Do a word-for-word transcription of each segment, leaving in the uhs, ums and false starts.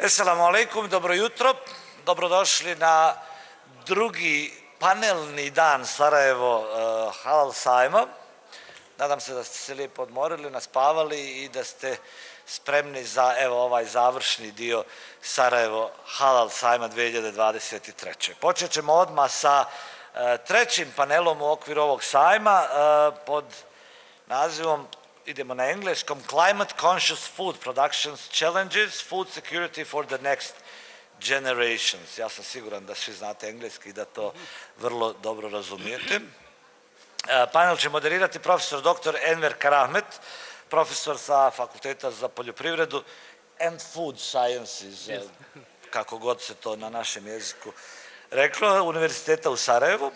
Assalamu alaikum, dobro jutro. Dobrodošli na drugi panelni dan Sarajevo uh, Halal sajma. Nadam se da ste se lijepo odmorili, naspavali i da ste spremni za evo ovaj završni dio Sarajevo Halal sajma dvije hiljade dvadeset treće. Počet ćemo odmah sa uh, trećim panelom u okviru ovog sajma uh, pod nazivom, idemo na engleskom, Climate Conscious Food Productions Challenges, Food Security for the Next Generations. Ja sam siguran da svi znate engleski i da to vrlo dobro razumijete. Panel će moderirati profesor doktor Enver Karahmet, profesor sa Fakulteta za poljoprivredu and Food Sciences, yes. Kako god se to na našem jeziku reklo, Univerziteta u Sarajevu.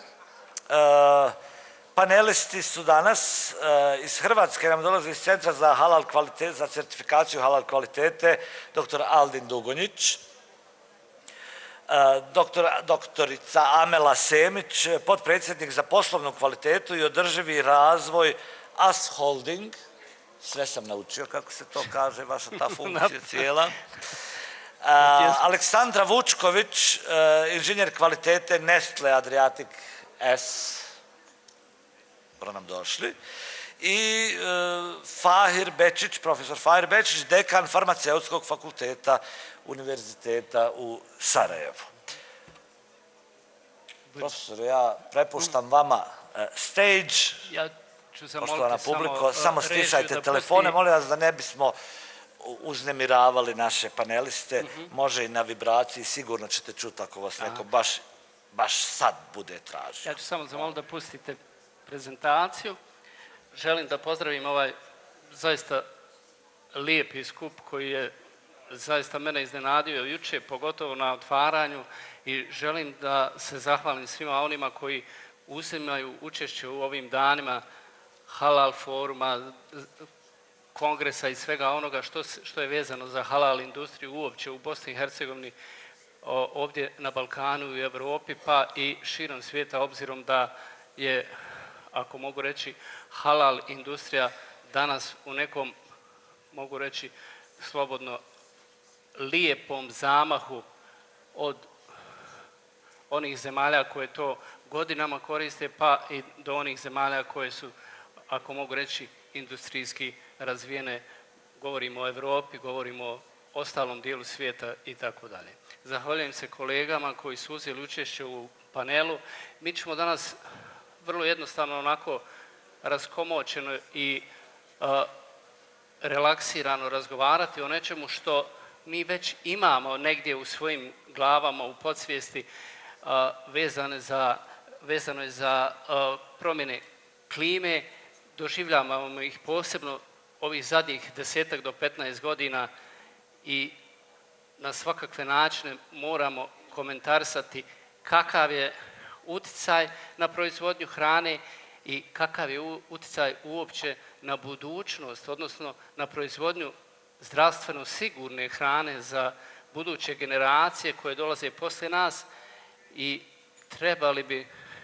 Panelisti su danas uh, iz Hrvatske, nam dolazi iz Centra za halal kvalitet, za certifikaciju halal kvalitete, doktor Aldin Dugonjić, uh, doktor, doktorica Amela Semić, potpredsjednik za poslovnu kvalitetu i održivi razvoj A S Holding, sve sam naučio kako se to kaže, vaša ta funkcija cijela. Uh, Aleksandra Vučković, uh, inženjer kvalitete Nestle Adriatic S, dobro nam došli, i e, Fahir Bečić, profesor Fahir Bečić, dekan Farmaceutskog fakulteta Univerziteta u Sarajevu. Profesor, ja prepuštam vama e, stage, ja ću poštovana publiko, samo, samo stišajte telefone, pusti... molim vas da ne bismo uznemiravali naše paneliste, uh-huh. Može i na vibraciji, sigurno ćete čuti ako vas neko baš, baš sad bude tražio. Ja ću samo zamoliti da pustite prezentaciju. Želim da pozdravim ovaj zaista lijepi skup koji je zaista mene iznenadio jučer, pogotovo na otvaranju, i želim da se zahvalim svima onima koji uzimaju učešće u ovim danima halal foruma, kongresa i svega onoga što, što je vezano za halal industriju uopće u Bosni i Hercegovini, ovdje na Balkanu i Europi, pa i širom svijeta, obzirom da je, ako mogu reći, halal industrija danas u nekom, mogu reći slobodno, lijepom zamahu od onih zemalja koje to godinama koriste, pa i do onih zemalja koje su, ako mogu reći, industrijski razvijene. Govorimo o Europi, govorimo o ostalom dijelu svijeta i tako dalje. Zahvaljujem se kolegama koji su uzeli učešće u panelu. Mi ćemo danas vrlo jednostavno, onako raskomoćeno i uh, relaksirano razgovarati o nečemu što mi već imamo negdje u svojim glavama, u podsvijesti, uh, vezane za, vezano je za uh, promjene klime. Doživljavamo ih posebno ovih zadnjih desetak do petnaest godina i na svakakve načine moramo komentarisati kakav je utjecaj na proizvodnju hrane i kakav je utjecaj uopće na budućnost, odnosno na proizvodnju zdravstveno sigurne hrane za buduće generacije koje dolaze poslije nas, i trebali bi,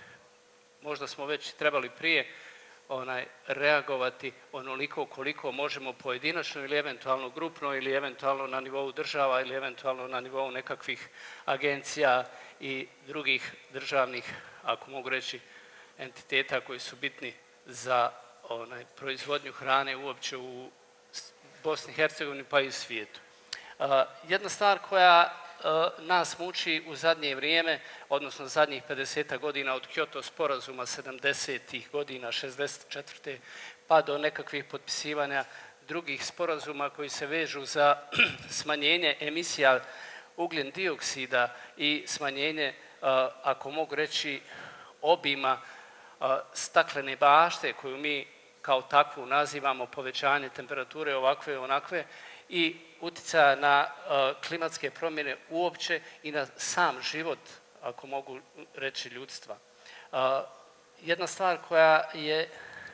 možda smo već trebali prije, onaj, reagovati onoliko koliko možemo pojedinačno ili eventualno grupno ili eventualno na nivou država ili eventualno na nivou nekakvih agencija i drugih državnih, ako mogu reći, entiteta koji su bitni za onaj, proizvodnju hrane uopće u Bosni i Hercegovini pa i u svijetu. Uh, jedna stvar koja uh, nas muči u zadnje vrijeme, odnosno zadnjih pedeset godina od Kyoto sporazuma sedamdesetih godina, šezdeset četvrte pa do nekakvih potpisivanja drugih sporazuma koji se vežu za smanjenje emisija ugljen dioksida i smanjenje, uh, ako mogu reći, obima uh, staklene bašte koju mi kao takvu nazivamo povećanje temperature ovakve onakve i utjecaja na uh, klimatske promjene uopće i na sam život, ako mogu reći, ljudstva. Uh, jedna stvar koja je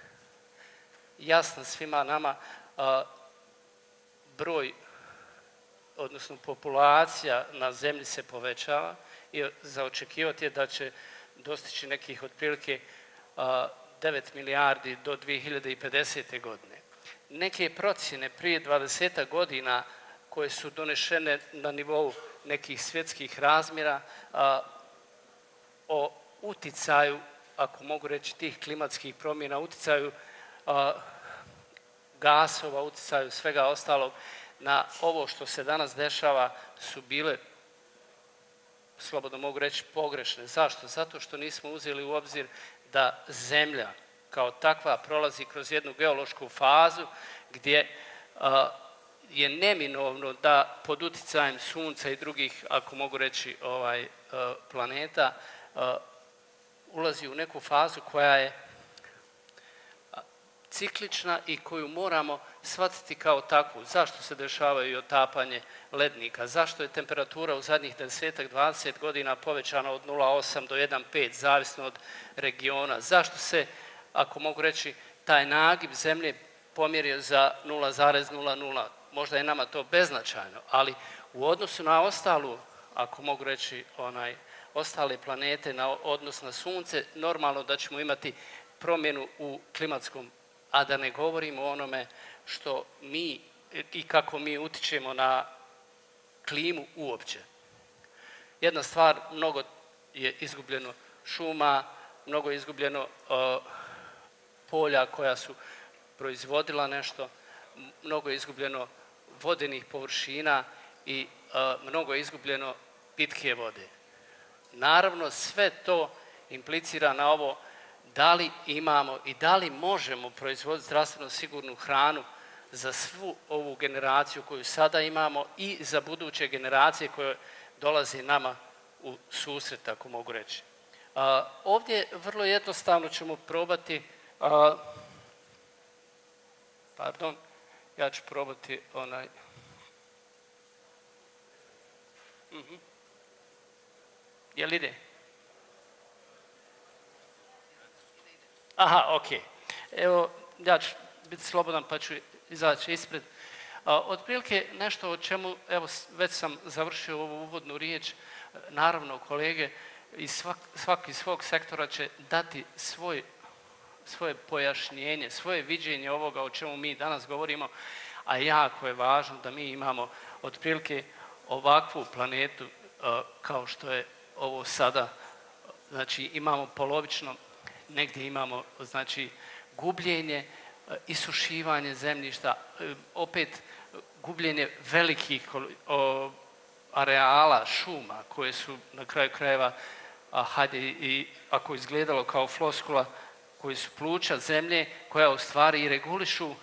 jasna svima nama, uh, broj, odnosno populacija na zemlji se povećava i za očekivati je da će dostići nekih otprilike uh, devet milijardi do dvije hiljade pedesete godine. Neke procjene prije dvadeset godina koje su donešene na nivou nekih svjetskih razmjera a, o uticaju, ako mogu reći, tih klimatskih promjena, uticaju a, gasova, uticaju svega ostalog na ovo što se danas dešava su bile, slobodno mogu reći, pogrešne. Zašto? Zato što nismo uzeli u obzir da zemlja kao takva prolazi kroz jednu geološku fazu gdje a, je neminovno da pod uticajem sunca i drugih, ako mogu reći, ovaj, a, planeta a, ulazi u neku fazu koja je ciklična i koju moramo shvatiti kao takvu. Zašto se dešavaju i otapanje lednika? Zašto je temperatura u zadnjih desetak, dvadeset godina povećana od nula zarez osam do jedan zarez pet, zavisno od regiona? Zašto se, ako mogu reći, taj nagib zemlje pomjerio za nula zarez nula nula? Možda je nama to beznačajno, ali u odnosu na ostalu, ako mogu reći, onaj, ostale planete, na odnos na sunce, normalno da ćemo imati promjenu u klimatskom, a da ne govorimo o onome što mi i kako mi utičemo na klimu uopće. Jedna stvar, mnogo je izgubljeno šuma, mnogo je izgubljeno uh, polja koja su proizvodila nešto, mnogo je izgubljeno vodenih površina i uh, mnogo je izgubljeno pitke vode. Naravno, sve to implicira na ovo da li imamo i da li možemo proizvoditi zdravstveno sigurnu hranu za svu ovu generaciju koju sada imamo i za buduće generacije koje dolaze nama u susret, ako mogu reći. A, ovdje vrlo jednostavno ćemo probati, a, pardon, ja ću probati onaj, uh-huh. Jel ide? Aha, ok. Evo, ja ću biti slobodan pa ću izaći ispred. A, otprilike nešto o čemu, evo, već sam završio ovu uvodnu riječ, naravno kolege iz svak, svaki iz svog sektora će dati svoj, svoje pojašnjenje, svoje viđenje ovoga o čemu mi danas govorimo, a jako je važno da mi imamo otprilike ovakvu planetu a, kao što je ovo sada. Znači, imamo polovično, negdje imamo, znači, gubljenje, isušivanje zemljišta, opet gubljenje velikih areala šuma koje su na kraju krajeva, a hajde i ako izgledalo kao floskula, koji su pluća zemlje koja u stvari i regulišu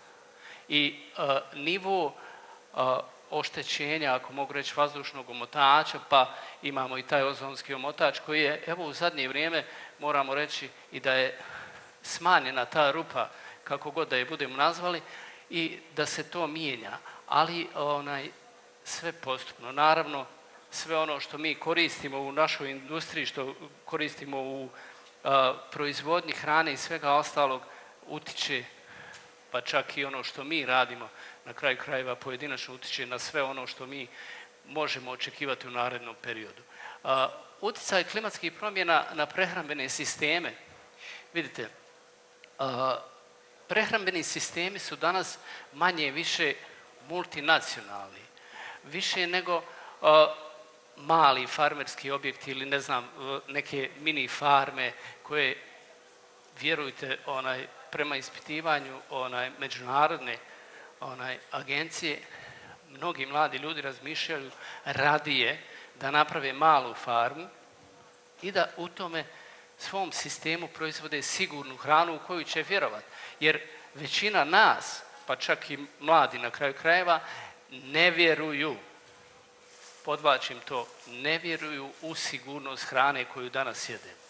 i a, nivo a, oštećenja, ako mogu reći, vazdušnog omotača, pa imamo i taj ozonski omotač koji je, evo, u zadnje vrijeme moramo reći i da je smanjena ta rupa, kako god da je budemo nazvali, i da se to mijenja, ali onaj, sve postupno. Naravno, sve ono što mi koristimo u našoj industriji, što koristimo u a, proizvodnji hrane i svega ostalog, utiče, pa čak i ono što mi radimo, na kraju krajeva pojedinačno utiče na sve ono što mi možemo očekivati u narednom periodu. A, uticaj klimatskih promjena na prehrambene sisteme. Vidite, a, prehrambeni sistemi su danas manje više multinacionalni, više nego a, mali farmerski objekti ili ne znam, neke mini farme koje, vjerujte, onaj, prema ispitivanju onaj, međunarodne onaj, agencije, mnogi mladi ljudi razmišljaju radije da naprave malu farmu i da u tome svom sistemu proizvode sigurnu hranu u koju će vjerovati. Jer većina nas, pa čak i mladi na kraju krajeva, ne vjeruju, podvlačim to, ne vjeruju u sigurnost hrane koju danas jedemo.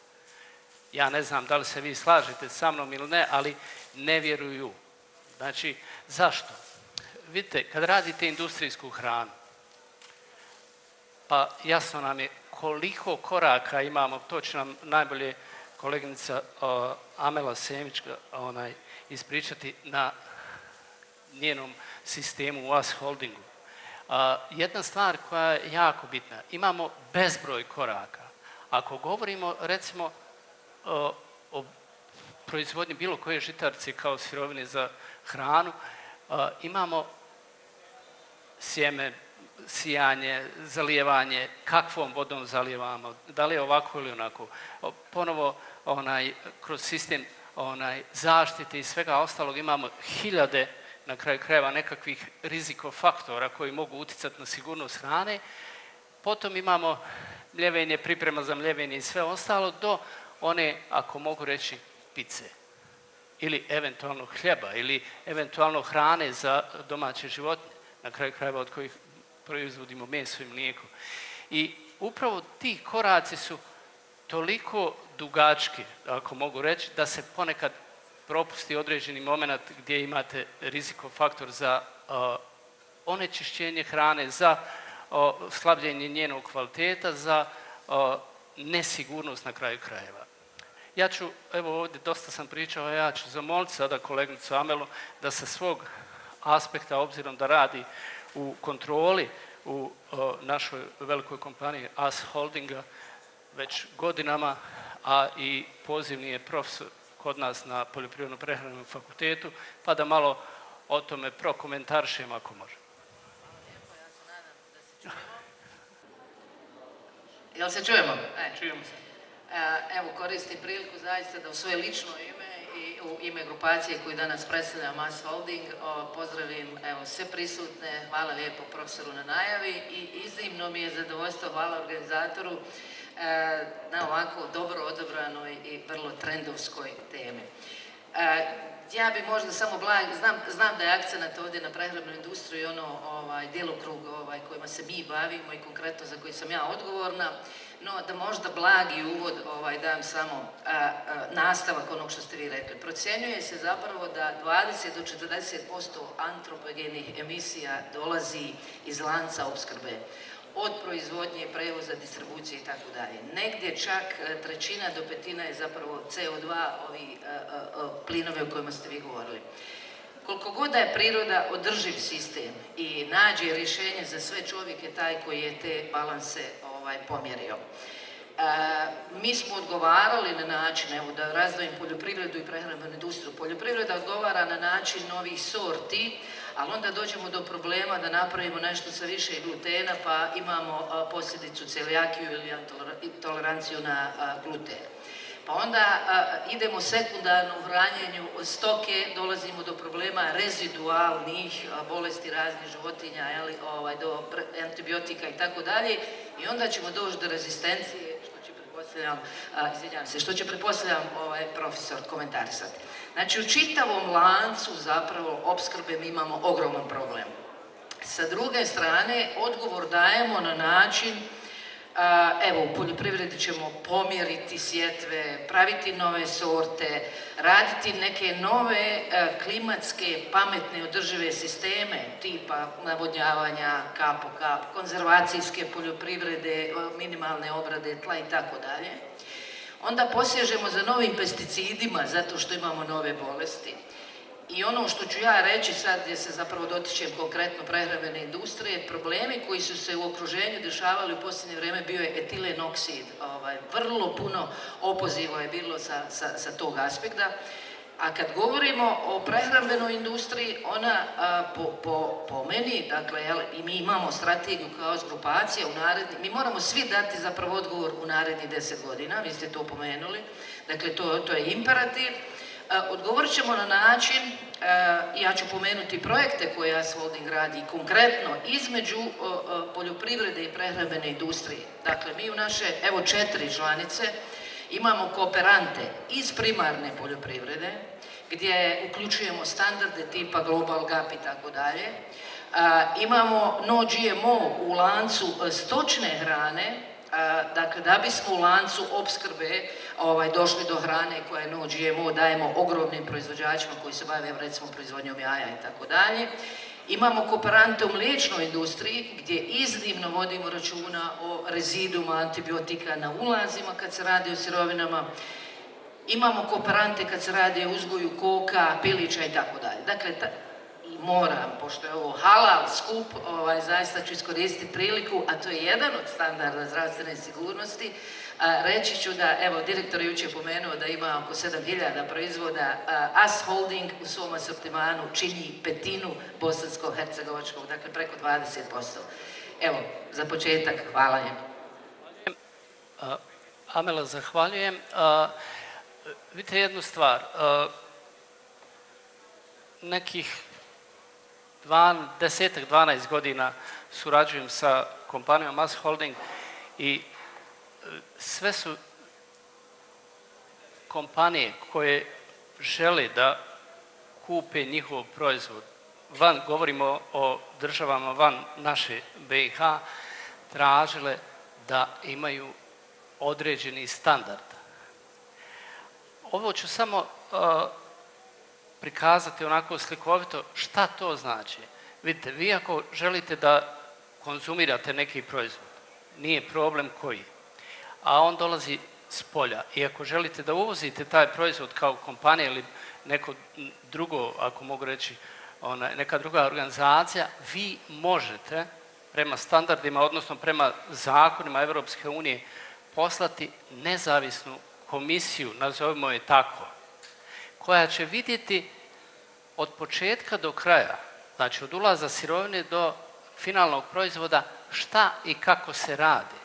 Ja ne znam da li se vi slažete sa mnom ili ne, ali ne vjeruju. Znači, zašto? Vidite, kad radite industrijsku hranu, pa jasno nam je koliko koraka imamo, to će nam najbolje koleginica uh, Amela Semić onaj, ispričati na njenom sistemu u U A S Holdingu. Uh, jedna stvar koja je jako bitna, imamo bezbroj koraka. Ako govorimo, recimo, uh, o proizvodnji bilo koje žitarice kao sirovine za hranu, uh, imamo sjeme, sijanje, zalijevanje, kakvom vodom zalijevamo, da li je ovako ili onako. Ponovo onaj, kroz sistem onaj, zaštite i svega ostalog imamo hiljade na kraju krajeva nekakvih rizikofaktora koji mogu utjecati na sigurnost hrane. Potom imamo mljevenje, priprema za mljevenje i sve ostalo do one, ako mogu reći, pice. Ili eventualno hljeba, ili eventualno hrane za domaće životinje, na kraju krajeva od kojih proizvodimo meso i mlijeko. I upravo ti koraci su toliko dugački, ako mogu reći, da se ponekad propusti određeni moment gdje imate rizikofaktor za uh, onečišćenje hrane, za uh, slabljenje njenog kvaliteta, za uh, nesigurnost na kraju krajeva. Ja ću, evo ovdje dosta sam pričao, ja ću zamoliti sada kolegnicu Amelu da sa svog aspekta, obzirom da radi u kontroli u o, našoj velikoj kompaniji A S Holdinga već godinama, a i pozivni je profesor kod nas na Poljoprivredno-prehrambenom fakultetu, pa da malo o tome prokomentarišemo ako može. Jel se čujemo? E, čujemo se. Evo, koristim priliku zaista da u svoje lično ime i u ime grupacije koju danas predstavljam A S Holding pozdravim evo, sve prisutne. Hvala lijepo profesoru na najavi i iznimno mi je zadovoljstvo, hvala organizatoru na ovako dobro odabranoj i vrlo trendovskoj temi. Ja bi možda samo blag, znam, znam da je akcenat ovdje na prehrambenu industriju i ono ovaj, djelokrug ovaj, kojima se mi bavimo i konkretno za koji sam ja odgovorna, no da možda blagi uvod ovaj, dam samo a, a, nastavak onog što ste vi rekli. Procjenjuje se zapravo da dvadeset do četrdeset posto antropogenih emisija dolazi iz lanca opskrbe, od proizvodnje, prevoza, distribucije i tako dalje. Negdje čak trećina do petina je zapravo C O dva, ovi a, a, a, plinovi o kojima ste vi govorili. Koliko god da je priroda održiv sistem i nađe rješenje za sve, čovjek je taj koji je te balanse ovaj, pomjerio. E, mi smo odgovarali na način, evo da razdvojim poljoprivredu i prehrambenu industriju. Poljoprivreda odgovara na način novih sorti, ali onda dođemo do problema da napravimo nešto sa više glutena, pa imamo a, posljedicu celijakiju ili toleranciju na a, gluten. Pa onda a, idemo sekundarno u hranjenju stoke, dolazimo do problema rezidualnih a, bolesti raznih životinja, jeli, ovaj, do antibiotika i tako dalje. I onda ćemo doći do rezistencije, što će pretpostavljam, a, izvinjavam se, što će pretpostavljam ovaj profesor komentarisati. Znači, u čitavom lancu zapravo opskrbe mi imamo ogroman problem. Sa druge strane, odgovor dajemo na način, evo, u poljoprivredi ćemo pomjeriti sjetve, praviti nove sorte, raditi neke nove klimatske, pametne, održive sisteme tipa navodnjavanja, kap po kap, konzervacijske poljoprivrede, minimalne obrade tla i tako dalje. Onda posježemo za novim pesticidima zato što imamo nove bolesti. I ono što ću ja reći sad, gdje se zapravo dotičem konkretno prehrambene industrije, problemi koji su se u okruženju dešavali u posljednje vrijeme bio je etilen oksid. Ovaj, vrlo puno opoziva je bilo sa, sa, sa tog aspekta. A kad govorimo o prehrambenoj industriji, ona a, po, po, po meni, dakle, jel, i mi imamo strategiju kao grupacija u naredni, mi moramo svi dati zapravo odgovor u narednih deset godina, vi ste to pomenuli, dakle, to, to je imperativ. Odgovorit ćemo na način, ja ću pomenuti projekte koje A S Holding radi konkretno između poljoprivrede i prehrambene industrije. Dakle, mi u naše, evo četiri članice, imamo kooperante iz primarne poljoprivrede, gdje uključujemo standarde tipa Global Gap i tako dalje. Imamo no G M O u lancu stočne hrane, dakle, da bismo u lancu opskrbe ovaj, došli do hrane koja je no G M O, dajemo ogromnim proizvođačima koji se bave, recimo, proizvodnjom jaja i tako dalje. Imamo kooperante u mliječnoj industriji gdje iznimno vodimo računa o reziduma antibiotika na ulazima kad se radi o sirovinama. Imamo kooperante kad se radi o uzgoju koka, pilića i tako dalje. Dakle, ta, i moram, pošto je ovo halal skup, ovaj, zaista ću iskoristiti priliku, a to je jedan od standarda zdravstvene sigurnosti. A, reći ću da, evo, direktor je jučer pomenuo da ima oko sedam hiljada proizvoda. A, As Holding u svom asortimanu čini petinu bosansko-hercegovačkog, dakle preko dvadeset posto. Evo, za početak, hvala je. Amela, zahvaljujem. A, vidite jednu stvar. A, nekih desetak, dvanaest godina surađujem sa kompanijom As Holding i sve su kompanije koje žele da kupe njihov proizvod van, govorimo o državama van naše B i H, tražile da imaju određeni standard. Ovo ću samo uh, prikazati onako slikovito šta to znači. Vidite, vi ako želite da konzumirate neki proizvod, nije problem koji, a on dolazi s polja i ako želite da uvozite taj proizvod kao kompanija ili neko drugo, ako mogu reći, ona, neka druga organizacija, vi možete prema standardima, odnosno prema zakonima Evropske unije, poslati nezavisnu komisiju, nazovimo je tako, koja će vidjeti od početka do kraja, znači od ulaza sirovine do finalnog proizvoda, šta i kako se radi.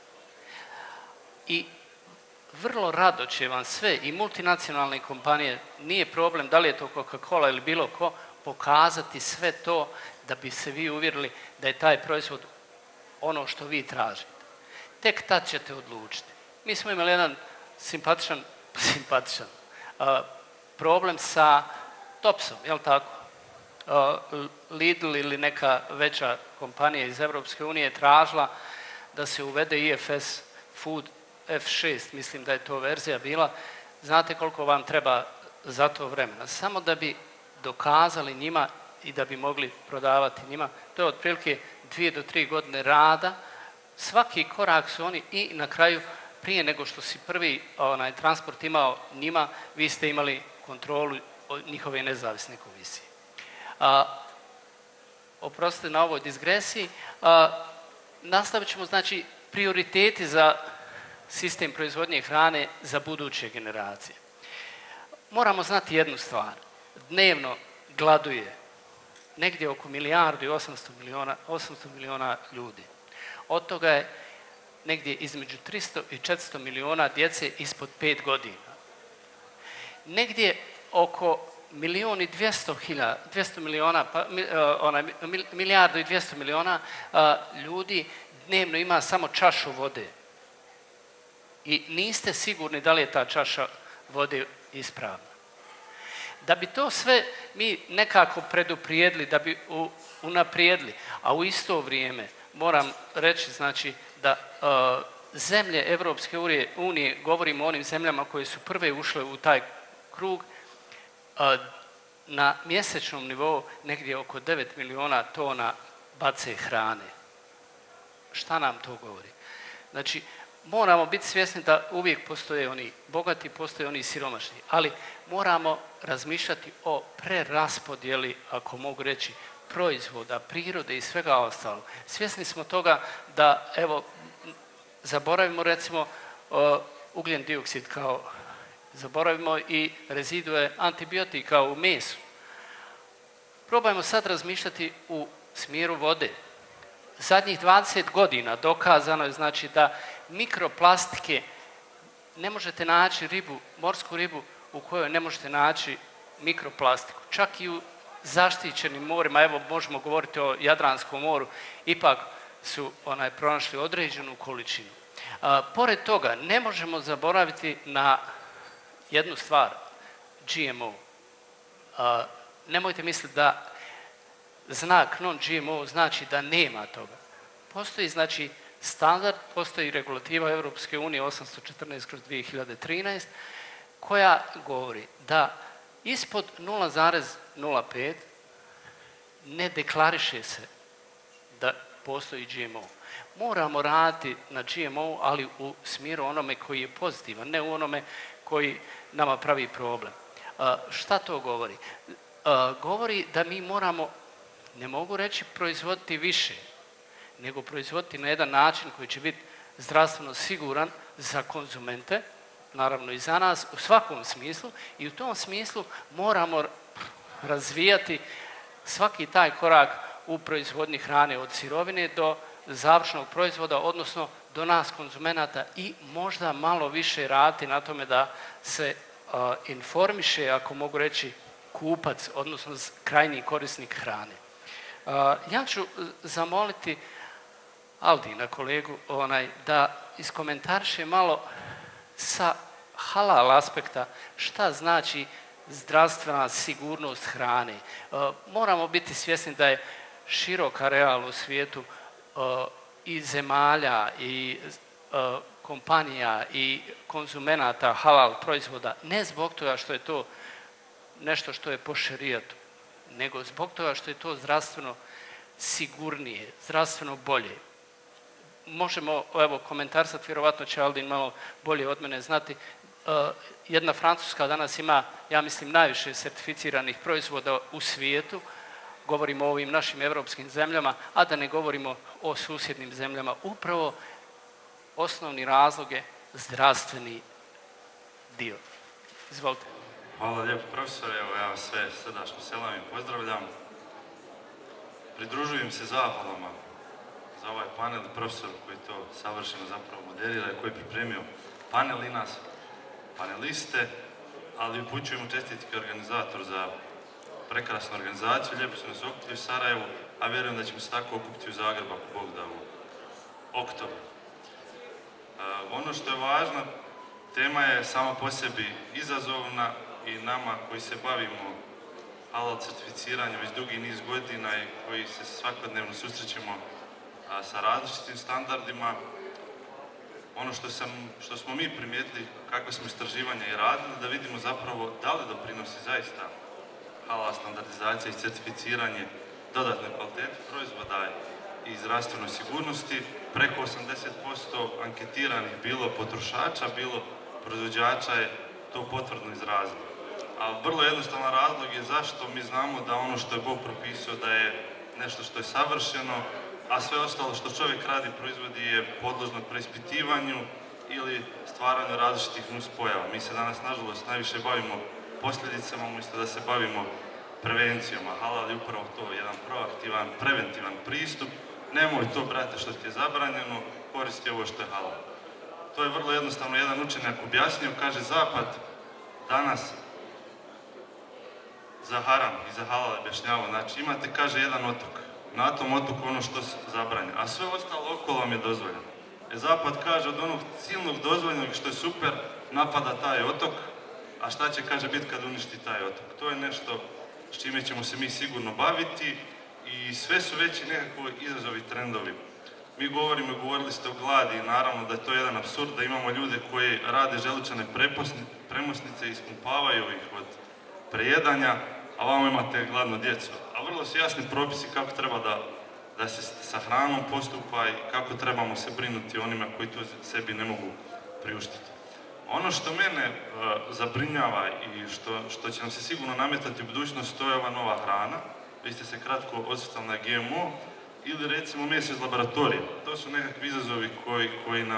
I vrlo rado će vam sve i multinacionalne kompanije, nije problem da li je to Coca-Cola ili bilo ko, pokazati sve to da bi se vi uvjerili da je taj proizvod ono što vi tražite. Tek tad ćete odlučiti. Mi smo imali jedan simpatičan, simpatičan uh, problem sa Topsom, je li tako? Uh, Lidl ili neka veća kompanija iz Evropske unije tražila da se uvede I F S Food F šest, mislim da je to verzija bila. Znate koliko vam treba za to vremena? Samo da bi dokazali njima i da bi mogli prodavati njima. To je otprilike dvije do tri godine rada. Svaki korak su oni i na kraju, prije nego što si prvi onaj, transport imao njima, vi ste imali kontrolu njihove nezavisne komisije. A, oprostite na ovoj digresiji. A, nastavit ćemo, znači, prioriteti za sistem proizvodnje hrane za buduće generacije. Moramo znati jednu stvar. Dnevno gladuje negdje oko milijardu i osamsto miliona, osamsto miliona ljudi. Od toga je negdje između tristo i četiristo miliona djece ispod pet godina. Negdje oko milijun i dvjesto hiljada, dvjesto miliona, pa, ona, milijardu i dvjesto miliona a, ljudi dnevno ima samo čašu vode. I niste sigurni da li je ta čaša vode ispravna. Da bi to sve mi nekako preduprijedili, da bi u, unaprijedili, a u isto vrijeme moram reći, znači, da uh, zemlje Evropske unije, govorimo o onim zemljama koje su prve ušle u taj krug, uh, na mjesečnom nivou negdje oko devet miliona tona bace hrane. Šta nam to govori? Znači, moramo biti svjesni da uvijek postoje oni bogati, postoje oni siromašni, ali moramo razmišljati o preraspodjeli, ako mogu reći, proizvoda, prirode i svega ostalog. Svjesni smo toga da, evo, zaboravimo recimo uh, ugljen dioksid kao, zaboravimo i rezidue antibiotika u mesu. Probajmo sad razmišljati u smjeru vode. Zadnjih dvadeset godina dokazano je, znači, da mikroplastike ne možete naći ribu, morsku ribu u kojoj ne možete naći mikroplastiku. Čak i u zaštićenim morima, evo možemo govoriti o Jadranskom moru, ipak su onaj pronašli određenu količinu. A, pored toga, ne možemo zaboraviti na jednu stvar, G M O. A, nemojte misliti da znak non-G M O znači da nema toga. Postoji, znači, standard, postoji regulativa Evropske unije osamsto četrnaest kroz dvije hiljade trinaest koja govori da ispod nula zarez nula pet ne deklariše se da postoji G M O. Moramo raditi na G M O, ali u smjeru onome koji je pozitivan, ne u onome koji nama pravi problem. A, šta to govori? govori da mi moramo, ne mogu reći proizvoditi više, nego proizvoditi na jedan način koji će biti zdravstveno siguran za konzumente, naravno i za nas, u svakom smislu, i u tom smislu moramo razvijati svaki taj korak u proizvodnji hrane od sirovine do završnog proizvoda, odnosno do nas konzumenata, i možda malo više raditi na tome da se uh, informiše, ako mogu reći, kupac, odnosno krajnji korisnik hrane. Uh, ja ću zamoliti Aldina, kolegu, onaj, da iskomentariše malo sa halal aspekta šta znači zdravstvena sigurnost hrane. Uh, moramo biti svjesni da je široka real u svijetu uh, i zemalja i uh, kompanija i konzumenata halal proizvoda, ne zbog toga što je to nešto što je po šerijatu, nego zbog toga što je to zdravstveno sigurnije, zdravstveno bolje. Možemo, evo, komentarsati, vjerovatno će Aldin malo bolje od mene znati. Uh, jedna Francuska danas ima, ja mislim, najviše certificiranih proizvoda u svijetu. Govorimo o ovim našim evropskim zemljama, a da ne govorimo o susjednim zemljama. Upravo osnovni razlog je zdravstveni dio. Izvolite. Hvala lijepo, profesore. Evo, ja vas sve srdačno selam i pozdravljam. Pridružujem se zahvalama za ovaj panel, profesor koji to savršeno zapravo moderira i koji je pripremio panel i nas, paneliste, ali upućujemo čestitke organizator za prekrasnu organizaciju. Lijepo su nas okupili u Sarajevu, a vjerujem da ćemo se tako okupiti u Zagrebu, ako Bog da, u oktobru. Ono što je važno, tema je sama po sebi izazovna i nama koji se bavimo halal certificiranjem već dugi niz godina i koji se svakodnevno susrećemo a, sa različitim standardima. Ono što, sam, što smo mi primijetili, kakve smo istraživanja i radili, da vidimo zapravo da li doprinosi zaista halal standardizacija i certificiranje dodatne kvalitete proizvoda i zdravstvenoj sigurnosti. Preko osamdeset posto anketiranih, bilo potrošača, bilo proizvođača, je to potvrdno izrazilo. A vrlo jednostavan razlog je zašto mi znamo da ono što je Bog propisao da je nešto što je savršeno, a sve ostalo što čovjek radi, proizvodi, je podložno preispitivanju ili stvaranju različitih nuspojava. Mi se danas, nažalost, najviše bavimo posljedicama umjesto da se bavimo prevencijom, a halal je upravo to, jedan proaktivan, preventivan pristup. Nemoj to, brate, što ti je zabranjeno, koristi ovo što je halal. To je vrlo jednostavno jedan učenjak objasnio, kaže, Zapad danas za haram i za halal objašnjava. Znači, imate, kaže, jedan otok. Na tom otoku ono što se zabranja, a sve ostalo okolo vam je dozvoljeno. E, Zapad kaže, od onog silnog dozvoljenog što je super, napada taj otok, a šta će, kaže, biti kad uništi taj otok. To je nešto s čime ćemo se mi sigurno baviti i sve su veći nekakvi izazovi, trendovi. Mi govorimo i govorili ste o gladi i naravno da je to jedan apsurd da imamo ljude koji rade želučane premosnice i ispumpavaju ih od prejedanja, a vamo imate gladnu djecu. A vrlo su jasni propisi kako treba da, da se sa hranom postupa i kako trebamo se brinuti onima koji to sebi ne mogu priuštiti. Ono što mene uh, zabrinjava i što, što će nam se sigurno nametati u budućnosti, to je ova nova hrana. Vi ste se kratko osvrtali na G M O ili recimo meso iz laboratorija. To su nekakvi izazovi koji, koji nam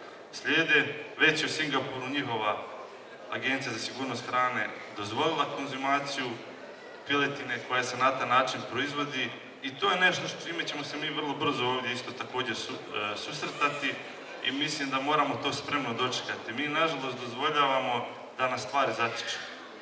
slijede. Već je u Singapuru njihova Agencija za sigurnost hrane dozvolila konzumaciju piletine koja se na taj način proizvodi i to je nešto s čime ćemo se mi vrlo brzo ovdje isto također su, e, susretati i mislim da moramo to spremno dočekati. Mi, nažalost, dozvoljavamo da nas stvari zatiču.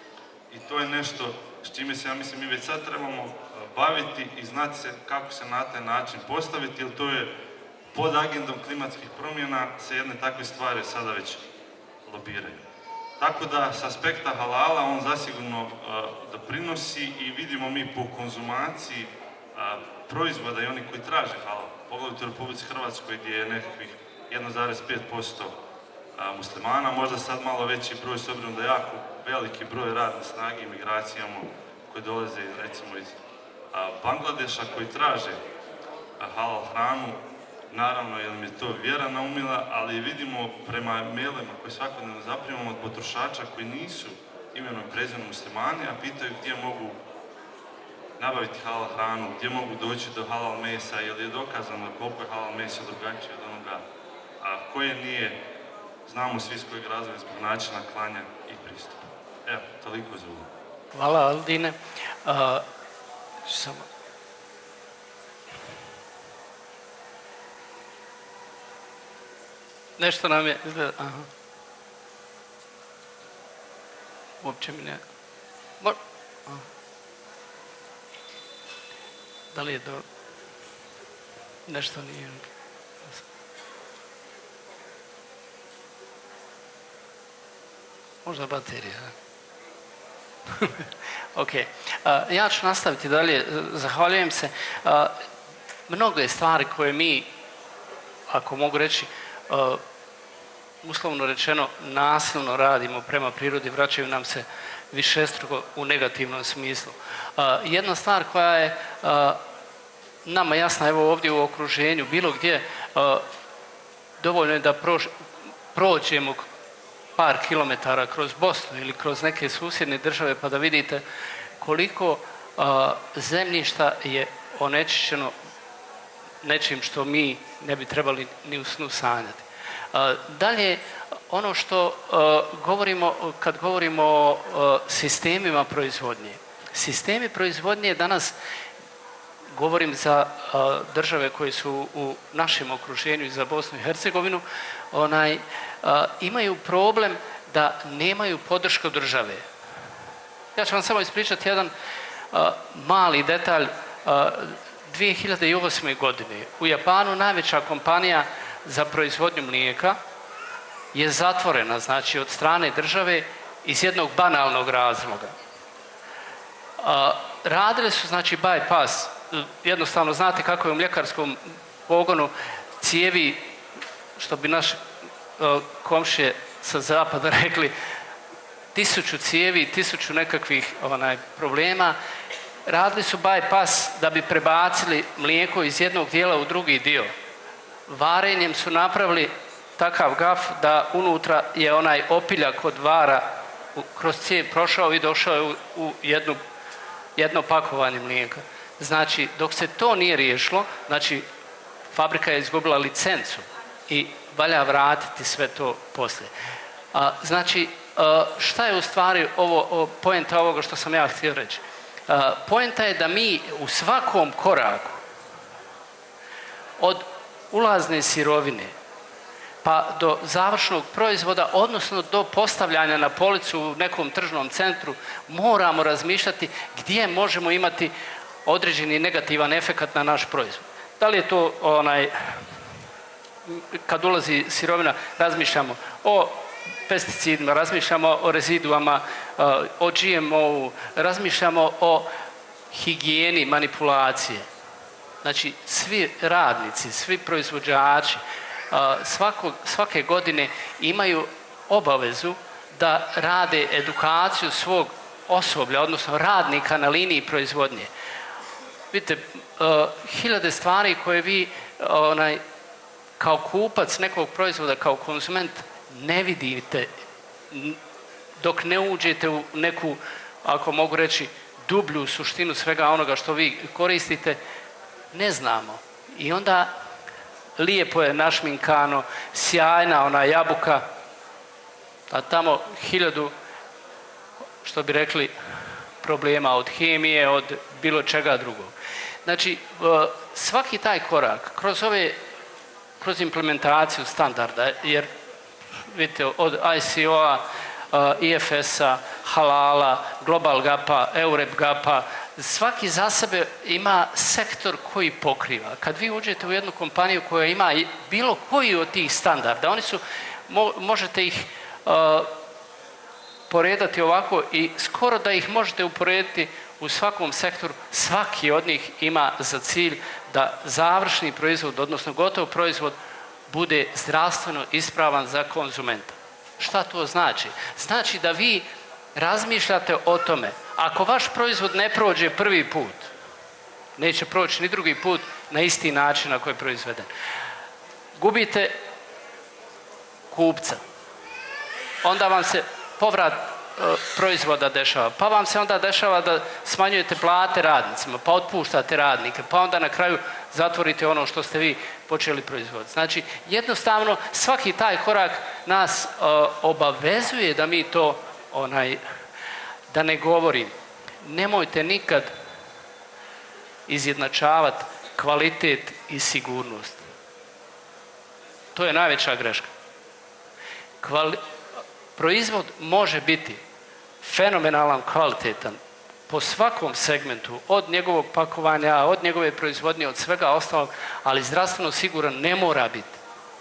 I to je nešto s čime se, ja mislim, mi već sad trebamo baviti i znati se kako se na taj način postaviti, jer to je pod agendom klimatskih promjena se jedne takve stvari sada već lobiraju. Tako da, s aspekta halala, on zasigurno uh, doprinosi i vidimo mi po konzumaciji uh, proizvoda i oni koji traže halal. Pogledajte u Republici Hrvatskoj gdje je nekakvih jedan zarez pet posto uh, muslimana, možda sad malo veći broj, s obzirom da je jako veliki broj radne snage i migracijama koji dolaze recimo iz uh, Bangladeša, koji traže uh, halal hranu. Naravno, jer mi je to vjera naumila, ali vidimo prema mailima koje svakodnevno zaprimamo od potrošača koji nisu imenom i prezimenom muslimani, a pitaju gdje mogu nabaviti halal hranu, gdje mogu doći do halal mesa, jer je dokazano koliko je halal mesa drugačije od onoga, a koje nije, znamo svi s kojeg razloga zbog načina klanja i pristupa. Evo, toliko za uvod. Hvala, Aldine. Uh, samo... Nešto nam je... Aha. Uopće mi ne... Mor... Da li je do... Nešto nije... Možda baterija. Ok. Uh, ja ću nastaviti dalje. Zahvaljujem se. Uh, mnoge stvari koje mi, ako mogu reći, uh, uslovno rečeno, nasilno radimo prema prirodi, vraćaju nam se višestruko u negativnom smislu. Uh, jedna stvar koja je uh, nama jasna, evo ovdje u okruženju, bilo gdje, uh, dovoljno je da prož, prođemo par kilometara kroz Bosnu ili kroz neke susjedne države pa da vidite koliko uh, zemljišta je onečišćeno nečim što mi ne bi trebali ni u snu sanjati. Uh, dalje, ono što uh, govorimo, kad govorimo o uh, sistemima proizvodnje. Sistemi proizvodnje danas, govorim za uh, države koje su u našem okruženju i za Bosnu i Hercegovinu, onaj, uh, imaju problem da nemaju podršku države. Ja ću vam samo ispričati jedan uh, mali detalj. Uh, dvije hiljade osme. godine u Japanu najveća kompanija za proizvodnju mlijeka je zatvorena, znači od strane države iz jednog banalnog razloga. Uh, radili su znači bypass. Jednostavno znate kako je u mljekarskom pogonu cijevi, što bi naši uh, komšije sa zapada rekli, tisuću cijevi, tisuću nekakvih onaj, problema. Radili su bypass da bi prebacili mlijeko iz jednog dijela u drugi dio. Varenjem su napravili takav gaf da unutra je onaj opiljak od vara kroz cijev prošao i došao je u, u jednu, jedno pakovanje mlijeka. Znači, dok se to nije riješilo, znači, fabrika je izgubila licencu i valja vratiti sve to poslije. A, znači, a, šta je u stvari ovo, poenta ovoga što sam ja htio reći? A, poenta je da mi u svakom koraku od ulazne sirovine pa do završnog proizvoda, odnosno do postavljanja na policu u nekom tržnom centru, moramo razmišljati gdje možemo imati određeni negativan efekt na naš proizvod. Da li je to onaj, kad ulazi sirovina, razmišljamo o pesticidima, razmišljamo o reziduama, o G M O-u, razmišljamo o higijeni manipulacije. Znači, svi radnici, svi proizvođači svako, svake godine imaju obavezu da rade edukaciju svog osoblja, odnosno radnika na liniji proizvodnje. Vidite, uh, hiljade stvari koje vi uh, onaj, kao kupac nekog proizvoda, kao konzument ne vidite dok ne uđete u neku, ako mogu reći, dublju suštinu svega onoga što vi koristite, ne znamo. I onda lijepo je našminkano, sjajna ona jabuka, a tamo hiljadu, što bi rekli, problema od hemije, od bilo čega drugog. Znači, svaki taj korak, kroz ove, kroz implementaciju standarda, jer vidite, od I C O-a, I F S-a, halala, Global gapa, Eurep gapa, svaki za sebe ima sektor koji pokriva. Kad vi uđete u jednu kompaniju koja ima bilo koji od tih standarda, oni su, mo, možete ih uh, poredati ovako i skoro da ih možete uporediti u svakom sektoru, svaki od njih ima za cilj da završni proizvod, odnosno gotov proizvod, bude zdravstveno ispravan za konzumenta. Šta to znači? Znači da vi razmišljate o tome, ako vaš proizvod ne prođe prvi put, neće proći ni drugi put na isti način na koji je proizveden. Gubite kupca. Onda vam se povrat proizvoda dešava. Pa vam se onda dešava da smanjujete plate radnicima, pa otpuštate radnike, pa onda na kraju zatvorite ono što ste vi počeli proizvoditi. Znači, jednostavno, svaki taj korak nas uh, obavezuje da mi to, onaj, da ne govorim. Nemojte nikad izjednačavati kvalitet i sigurnost. To je najveća greška. Kvali... Proizvod može biti fenomenalan, kvalitetan po svakom segmentu, od njegovog pakovanja, od njegove proizvodnje, od svega ostalog, ali zdravstveno siguran ne mora biti.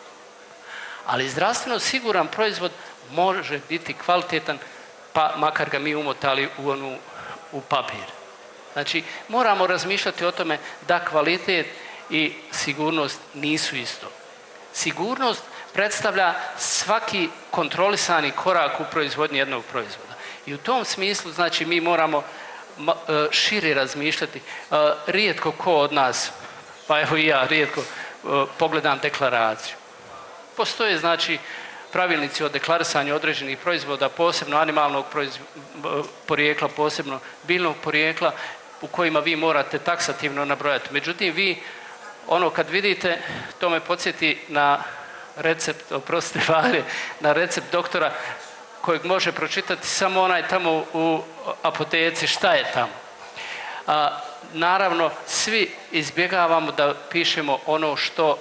Ali zdravstveno siguran proizvod može biti kvalitetan, pa makar ga mi umotali u, onu, u papir. Znači, moramo razmišljati o tome da kvalitet i sigurnost nisu isto. Sigurnost predstavlja svaki kontrolisani korak u proizvodnji jednog proizvoda. I u tom smislu, znači, mi moramo šire razmišljati. Rijetko ko od nas, pa evo i ja rijetko pogledam deklaraciju. Postoje, znači, pravilnici o deklarisanju određenih proizvoda, posebno animalnog porijekla, posebno biljnog porijekla, u kojima vi morate taksativno nabrojati. Međutim, vi, ono kad vidite, to me podsjeti na recept, oprostite Valje, na recept doktora kojeg može pročitati samo onaj tamo u apoteci šta je tamo. A, naravno, svi izbjegavamo da pišemo ono što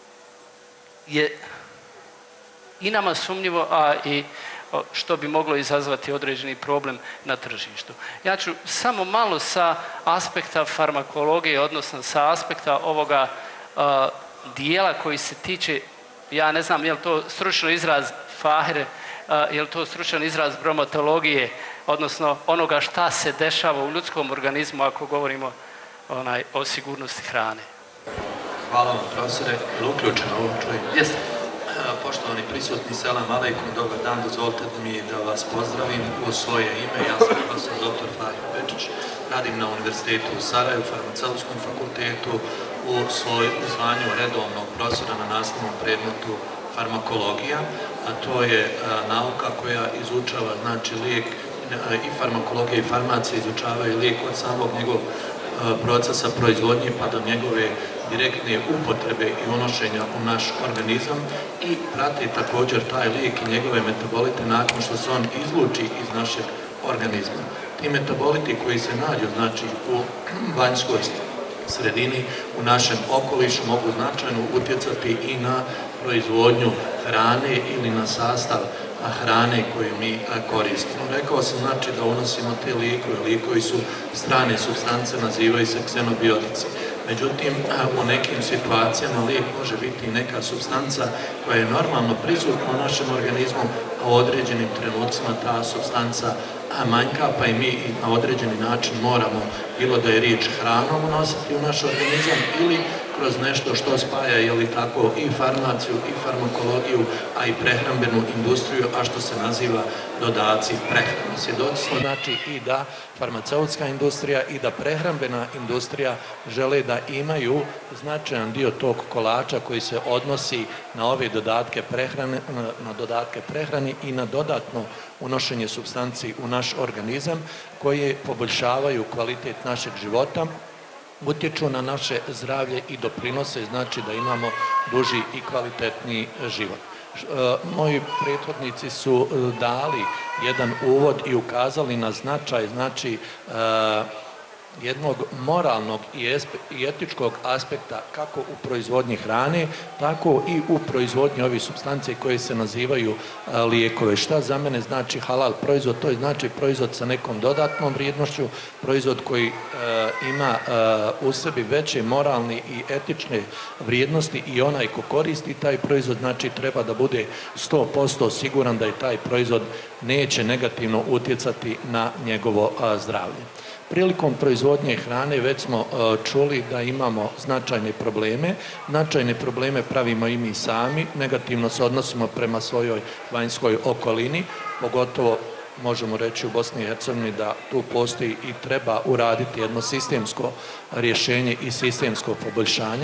je i nama sumnjivo, a i što bi moglo izazvati određeni problem na tržištu. Ja ću samo malo sa aspekta farmakologije, odnosno sa aspekta ovoga a, dijela koji se tiče, ja ne znam je li to stručno izraz Fahre, je li to stručan izraz bromatologije, odnosno onoga šta se dešava u ljudskom organizmu ako govorimo onaj, o sigurnosti hrane. Hvala vam, profesore. Je li uključeno ovo čujem? Jeste. Poštovani prisutni, selam alejkum, dobar dan, dozvolite mi da vas pozdravim u svoje ime. Ja sam profesor doktor Fahir Bečić, radim na Univerzitetu u Sarajevu, farmaceutskom fakultetu, u svoj zvanju redovnog profesora na nastavnom predmetu farmakologija, a to je a, nauka koja izučava, znači, lijek, a, i farmakologija i farmacija izučavaju lijek od samog njegovog procesa proizvodnje pa do njegove direktne upotrebe i unošenja u naš organizam i prati također taj lijek i njegove metabolite nakon što se on izluči iz našeg organizma. Ti metaboliti koji se nađu, znači, u vanjskoj sredini, u našem okolišu mogu značajno utjecati i na proizvodnju hrane ili na sastav hrane koju mi koristimo. Rekao sam, znači, da unosimo te lijekove, lijekovi su strane supstance, nazivaju se ksenobiotici. Međutim, u nekim situacijama lijek može biti neka supstanca koja je normalno prisutna u našem organizmu, a u određenim trenucima ta supstanca manjka, pa i mi na određeni način moramo, bilo da je riječ hranom, unositi u naš organizam ili kroz nešto što spaja, je li tako, i farmaciju, i farmakologiju, a i prehrambenu industriju, a što se naziva dodaci prehrane. Svjedoci smo, znači, i da farmaceutska industrija i da prehrambena industrija žele da imaju značajan dio tog kolača koji se odnosi na ove dodatke prehrane, na dodatke prehrani i na dodatno unošenje supstanci u naš organizam koje poboljšavaju kvalitet našeg života, utječu na naše zdravlje i doprinose, znači, da imamo duži i kvalitetniji život. Moji prethodnici su dali jedan uvod i ukazali na značaj, znači, jednog moralnog i etičkog aspekta kako u proizvodnji hrane, tako i u proizvodnji ovih supstanci koje se nazivaju lijekove. Šta za mene znači halal proizvod? To je, znači, proizvod sa nekom dodatnom vrijednošću, proizvod koji e, ima e, u sebi veće moralne i etične vrijednosti i onaj ko koristi taj proizvod, znači, treba da bude sto posto siguran da je taj proizvod neće negativno utjecati na njegovo a, zdravlje. Prilikom proizvodnje hrane već smo čuli da imamo značajne probleme. Značajne probleme pravimo i mi sami, negativno se odnosimo prema svojoj vanjskoj okolini, pogotovo možemo reći u Bosni i Hercegovini da tu postoji i treba uraditi jedno sistemsko rješenje i sistemsko poboljšanje.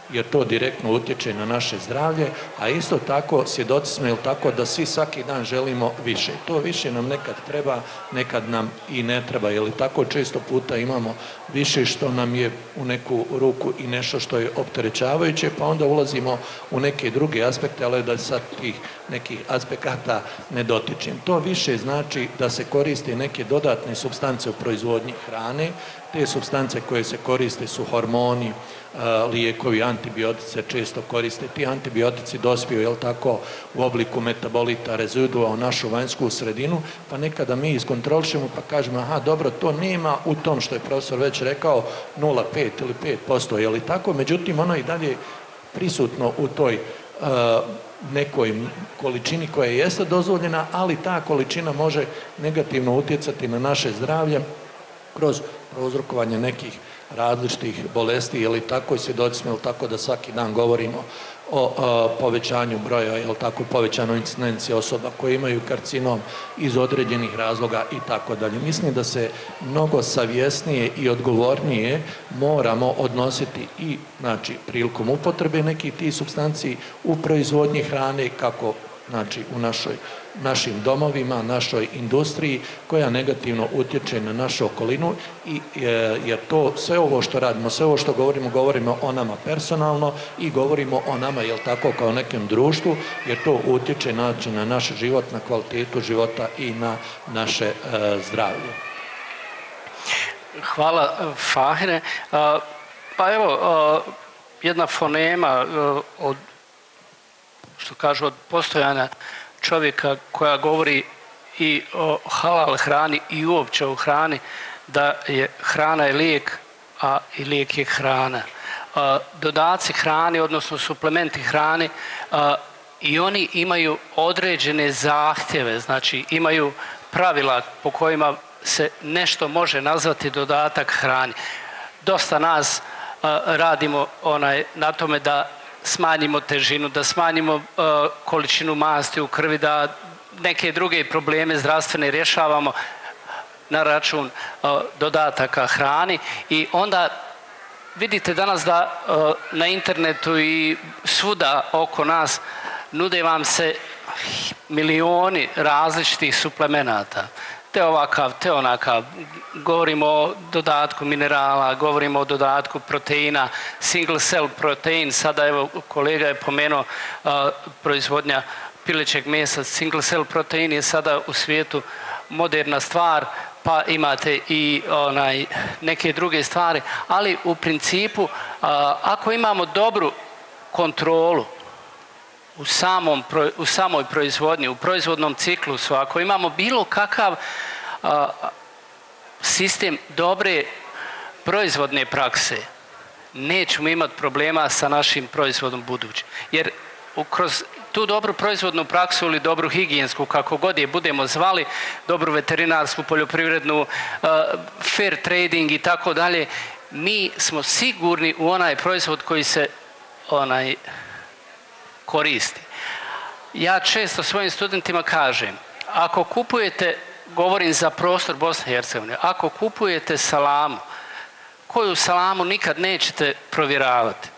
jer to direktno utječe na naše zdravlje, a isto tako svjedoci smo, jel tako, da svi svaki dan želimo više. To više nam nekad treba, nekad nam i ne treba, jer tako često puta imamo više što nam je u neku ruku i nešto što je opterećavajuće, pa onda ulazimo u neke druge aspekte, ali da sad tih nekih aspekata ne dotičem. To više znači da se koriste neke dodatne supstance u proizvodnji hrane. Te supstance koje se koriste su hormoni, lijekovi, antibiotice često koriste. Ti antibiotici dospiju, jel tako, u obliku metabolita rezidua u našu vanjsku sredinu, pa nekada mi iskontrolišemo pa kažemo, aha, dobro, to nema u tom što je profesor već rekao nula zarez pet ili pet posto, jel i tako? Međutim, ono i dalje prisutno u toj uh, nekoj količini koja jeste dozvoljena, ali ta količina može negativno utjecati na naše zdravlje kroz prouzrokovanje nekih različitih bolesti, ili tako, i svjedoci smo, ili tako, da svaki dan govorimo o, o povećanju broja, ili tako, povećanoj incidenciji osoba koje imaju karcinom iz određenih razloga i tako dalje. Mislim da se mnogo savjesnije i odgovornije moramo odnositi i, znači, prilikom upotrebe nekih tih supstanci u proizvodnji hrane, kako, znači, u našoj našim domovima, našoj industriji, koja negativno utječe na našu okolinu, i jer to sve ovo što radimo, sve ovo što govorimo, govorimo o nama personalno i govorimo o nama, jel tako, kao nekom društvu, jer to utječe, znači, na naš život, na kvalitetu života i na naše e, zdravlje. Hvala, Fahire. Pa evo, jedna fonema od, što kažu, od postojanja čovjeka koja govori i o halal hrani i uopće o hrani, da je hrana je lijek, a i lijek je hrana. Dodaci hrani, odnosno suplementi hrane, i oni imaju određene zahtjeve, znači imaju pravila po kojima se nešto može nazvati dodatak hrani. Dosta nas radimo onaj, na tome da smanjimo težinu, da smanjimo uh, količinu masti u krvi, da neke druge probleme zdravstvene rješavamo na račun uh, dodataka hrani, i onda vidite danas da uh, na internetu i svuda oko nas nude vam se milioni različitih suplemenata. Te ovakav, te onakav. Govorimo o dodatku minerala, govorimo o dodatku proteina, single cell protein, sada evo kolega je pomenuo uh, proizvodnja pilećeg mesa, single cell protein je sada u svijetu moderna stvar, pa imate i onaj, neke druge stvari, ali u principu uh, ako imamo dobru kontrolu u, samom, u samoj proizvodnji, u proizvodnom ciklusu, ako imamo bilo kakav a, sistem dobre proizvodne prakse, nećemo imati problema sa našim proizvodom budući. Jer kroz tu dobru proizvodnu praksu ili dobru higijensku, kako god je budemo zvali, dobru veterinarsku, poljoprivrednu, a, fair trading i tako dalje, mi smo sigurni u onaj proizvod koji se onaj koristi. Ja često svojim studentima kažem, ako kupujete, govorim za prostor Bosne i Hercegovine, ako kupujete salamu, koju salamu nikad nećete provjeravati.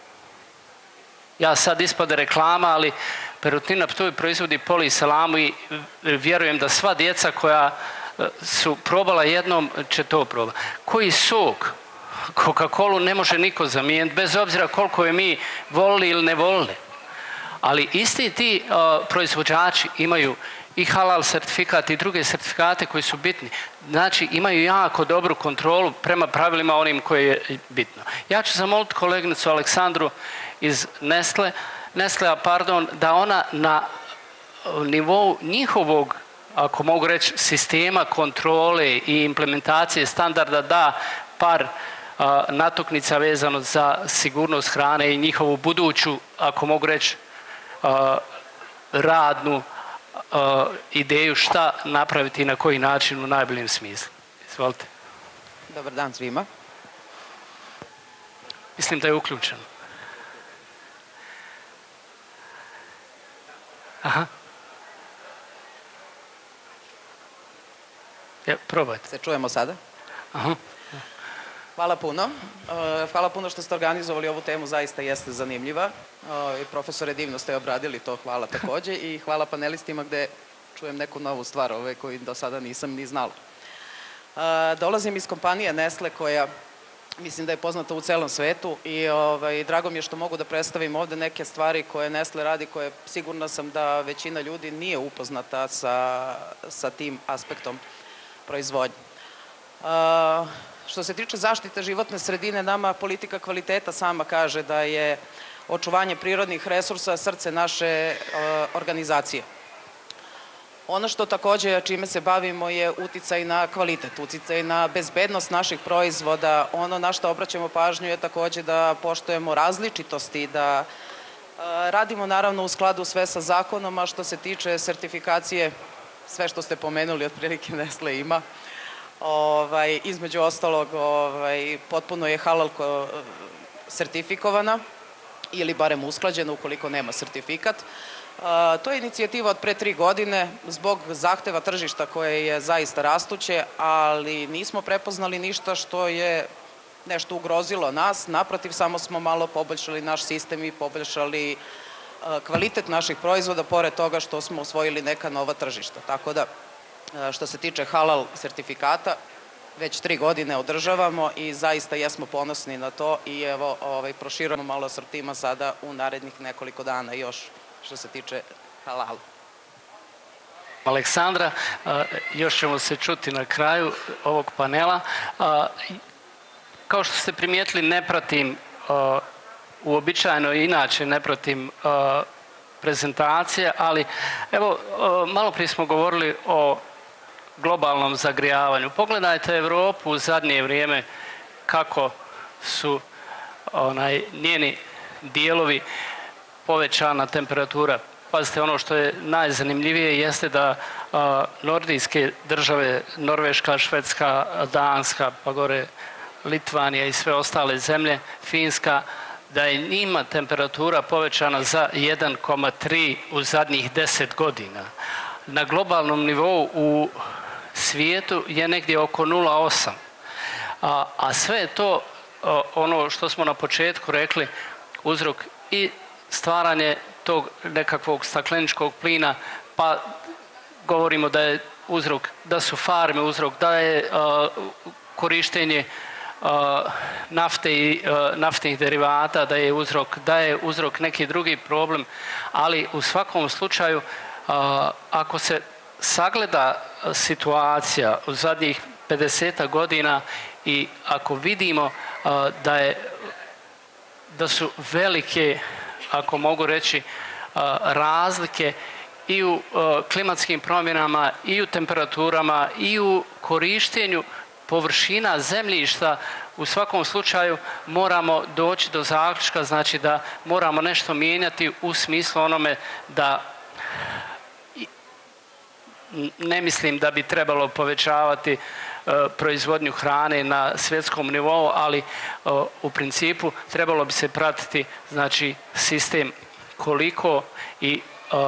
Ja sad ispade reklama, ali Perutnina Ptuj proizvodi poli salamu i vjerujem da sva djeca koja su probala jednom će to probati. Koji sok, Coca-Colu ne može niko zamijeniti, bez obzira koliko je mi volili ili ne volili. Ali isti ti uh, proizvođači imaju i halal certifikat i druge certifikate koji su bitni. Znači imaju jako dobru kontrolu prema pravilima onim koje je bitno. Ja ću zamoliti kolegnicu Aleksandru iz Nestle, Nestlea, pardon, da ona na nivou njihovog, ako mogu reći, sistema kontrole i implementacije standarda da par uh, natuknica vezano za sigurnost hrane i njihovu buduću, ako mogu reći, Uh, radnu uh, ideju šta napraviti i na koji način u najboljem smislu. Izvolite. Dobar dan svima. Mislim da je uključeno. Aha. Ja, probajte. Se čujemo sada? Aha. Hvala puno. Hvala puno što ste organizovali ovu temu, zaista jeste zanimljiva. I profesore, divno ste obradili to, hvala takođe. I hvala panelistima gde čujem neku novu stvar koju do sada nisam ni znala. Dolazim iz kompanije Nestle koja mislim da je poznata u celom svetu i drago mi je što mogu da predstavim ovde neke stvari koje Nestle radi, koje sigurna sam da većina ljudi nije upoznata sa tim aspektom proizvodnje. Što se tiče zaštite životne sredine, nama politika kvaliteta sama kaže da je očuvanje prirodnih resursa srce naše organizacije. Ono što takođe čime se bavimo je uticaj na kvalitet, uticaj na bezbednost naših proizvoda. Ono na što obraćamo pažnju je takođe da poštujemo različitosti, da radimo naravno u skladu sve sa zakonom, a što se tiče sertifikacije, sve što ste pomenuli otprilike Nestle ima. Između ostalog, potpuno je halal sertifikovana ili barem usklađena ukoliko nema sertifikat. To je inicijativa od pre tri godine zbog zahteva tržišta koje je zaista rastuće, ali nismo prepoznali ništa što je nešto ugrozilo nas. Naprotiv, samo smo malo poboljšali naš sistem i poboljšali kvalitet naših proizvoda, pored toga što smo osvojili neka nova tržišta. Tako da, što se tiče halal sertifikata, već tri godine održavamo i zaista jesmo ponosni na to i evo, proširujemo malo asortima sada u narednih nekoliko dana još što se tiče halala. Aleksandra, još ćemo se čuti na kraju ovog panela. Kao što ste primijetili, ne pratim, uobičajeno i inače ne pratim prezentacije, ali evo, malo prije smo govorili o globalnom zagrijavanju. Pogledajte Evropu u zadnje vrijeme kako su njeni dijelovi povećana temperatura. Pazite, ono što je najzanimljivije jeste da nordijske države, Norveška, Švedska, Danska, pa gore Litvanija i sve ostale zemlje, Finska, da je njima temperatura povećana za jedan zarez tri u zadnjih deset godina. Na globalnom nivou u svijetu je negdje oko nula zarez osam. A sve je to, ono što smo na početku rekli, uzrok i stvaranje tog nekakvog stakleničkog plina, pa govorimo da je uzrok, da su farme uzrok, da je korištenje nafte i naftnih derivata, da je uzrok, da je uzrok neki drugi problem, ali u svakom slučaju ako se sagleda situacija u zadnjih pedeset godina i ako vidimo da je da su velike, ako mogu reći, razlike i u klimatskim promjenama, i u temperaturama, i u korištenju površina zemljišta, u svakom slučaju moramo doći do zaključka, znači da moramo nešto mijenjati u smislu onome da ne mislim da bi trebalo povećavati proizvodnju hrane na svjetskom nivou, ali u principu trebalo bi se pratiti znači sistem koliko i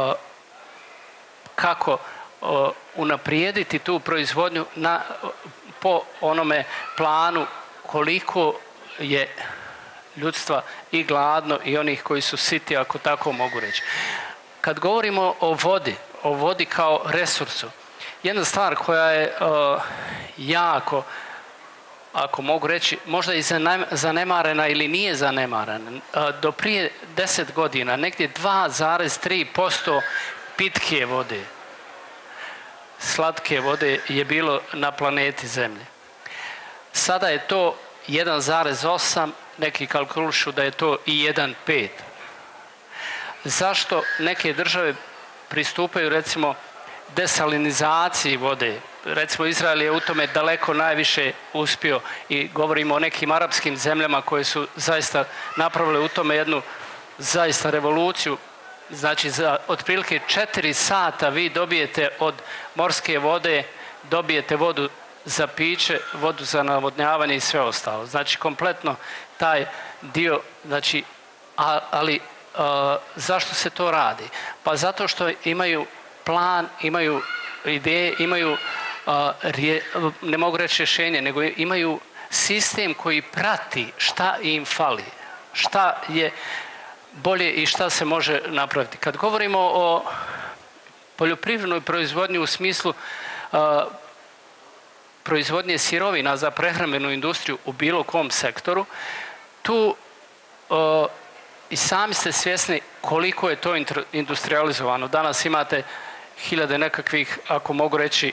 kako unaprijediti tu proizvodnju na, po onome planu koliko je ljudstva i gladno i onih koji su siti, ako tako mogu reći. Kad govorimo o vodi, o vodi kao resursu, jedna stvar koja je uh, jako, ako mogu reći, možda i zanemarena ili nije zanemarena, uh, do prije deset godina negdje dva zarez tri posto pitke vode, slatke vode je bilo na planeti Zemlje. Sada je to jedan zarez osam, neki kalkulišu da je to i jedan zarez pet. Zašto neke države pristupaju recimo desalinizaciji vode? Recimo Izrael je u tome daleko najviše uspio i govorimo o nekim arapskim zemljama koje su zaista napravile u tome jednu zaista revoluciju. Znači za otprilike četiri sata vi dobijete od morske vode, dobijete vodu za piće, vodu za navodnjavanje i sve ostalo. Znači kompletno taj dio, znači, ali a, zašto se to radi? Pa zato što imaju plan, imaju ideje, imaju, a, rje, ne mogu reći rješenje, nego imaju sistem koji prati šta im fali, šta je bolje i šta se može napraviti. Kad govorimo o poljoprivrednoj proizvodnji u smislu uh, proizvodnje sirovina za prehrambenu industriju u bilo kom sektoru, tu uh, i sami ste svjesni koliko je to industrializovano. Danas imate hiljade nekakvih, ako mogu reći,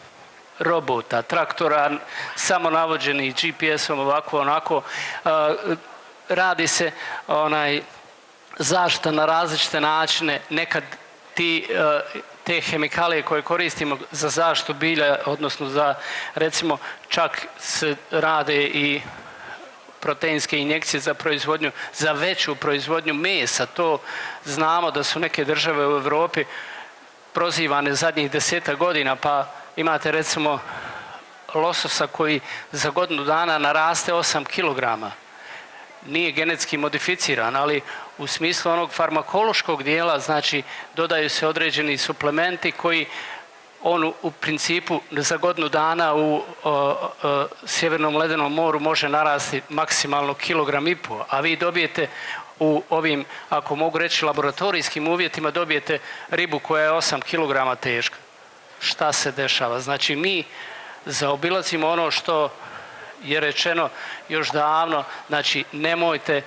robota, traktora, samo navođeni G P S-om, ovako, onako. Uh, radi se onaj, zaštita na različite načine. Nekad ti, uh, te hemikalije koje koristimo za zaštitu bilja, odnosno za, recimo, čak se rade i proteinske injekcije za proizvodnju, za veću proizvodnju mesa. To znamo da su neke države u Europi prozivane zadnjih deseta godina, pa imate recimo lososa koji za godinu dana naraste osam kilograma. Nije genetski modificiran, ali u smislu onog farmakološkog dijela, znači dodaju se određeni suplementi koji on u principu za godinu dana u o, o, Sjevernom ledenom moru može narasti maksimalno kilogram i pol, a vi dobijete u ovim, ako mogu reći, laboratorijskim uvjetima, dobijete ribu koja je osam kilograma teška. Šta se dešava? Znači mi zaobilazimo ono što je rečeno još davno, znači nemojte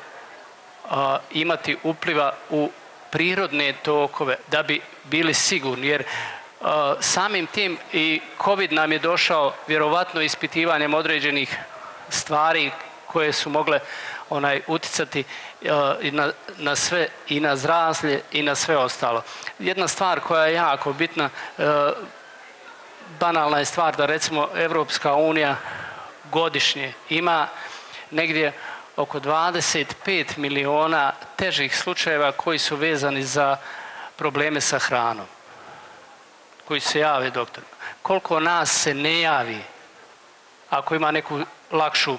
a, imati upliva u prirodne tokove da bi bili sigurni, jer a, samim tim i COVID nam je došao vjerovatno ispitivanjem određenih stvari koje su mogle onaj uticati a, i na, na sve, i na zdravlje i na sve ostalo. Jedna stvar koja je jako bitna, a, banalna je stvar da recimo Evropska unija godišnje ima negdje oko dvadeset pet miliona težih slučajeva koji su vezani za probleme sa hranom, koji se jave doktorima. Koliko nas se ne javi ako ima neku lakšu,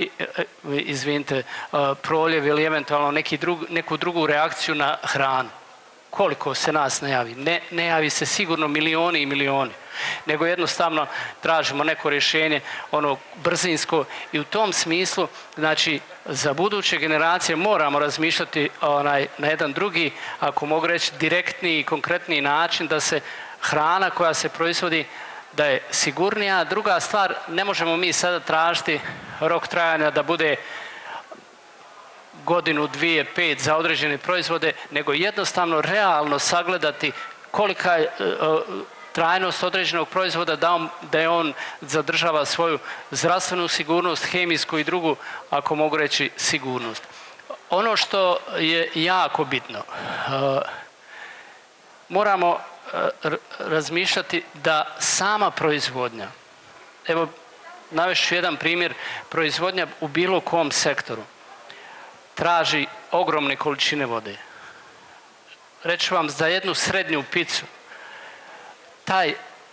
izvinite, proljev ili eventualno neki drug, neku drugu reakciju na hranu? Koliko se nas ne javi? Ne, ne javi se sigurno milioni i milioni, nego jednostavno tražimo neko rješenje, ono brzinsko, i u tom smislu, znači, za buduće generacije moramo razmišljati onaj, na jedan drugi, ako mogu reći, direktniji i konkretniji način da se hrana koja se proizvodi da je sigurnija. Druga stvar, ne možemo mi sada tražiti rok trajanja da bude godinu, dvije, pet za određene proizvode, nego jednostavno realno sagledati kolika je uh, trajnost određenog proizvoda, da, on, da je on zadržava svoju zdravstvenu sigurnost, hemijsku i drugu, ako mogu reći, sigurnost. Ono što je jako bitno, uh, moramo uh, razmišljati da sama proizvodnja, evo navešću jedan primjer, proizvodnja u bilo kom sektoru traži ogromne količine vode. Reći vam, za jednu srednju picu taj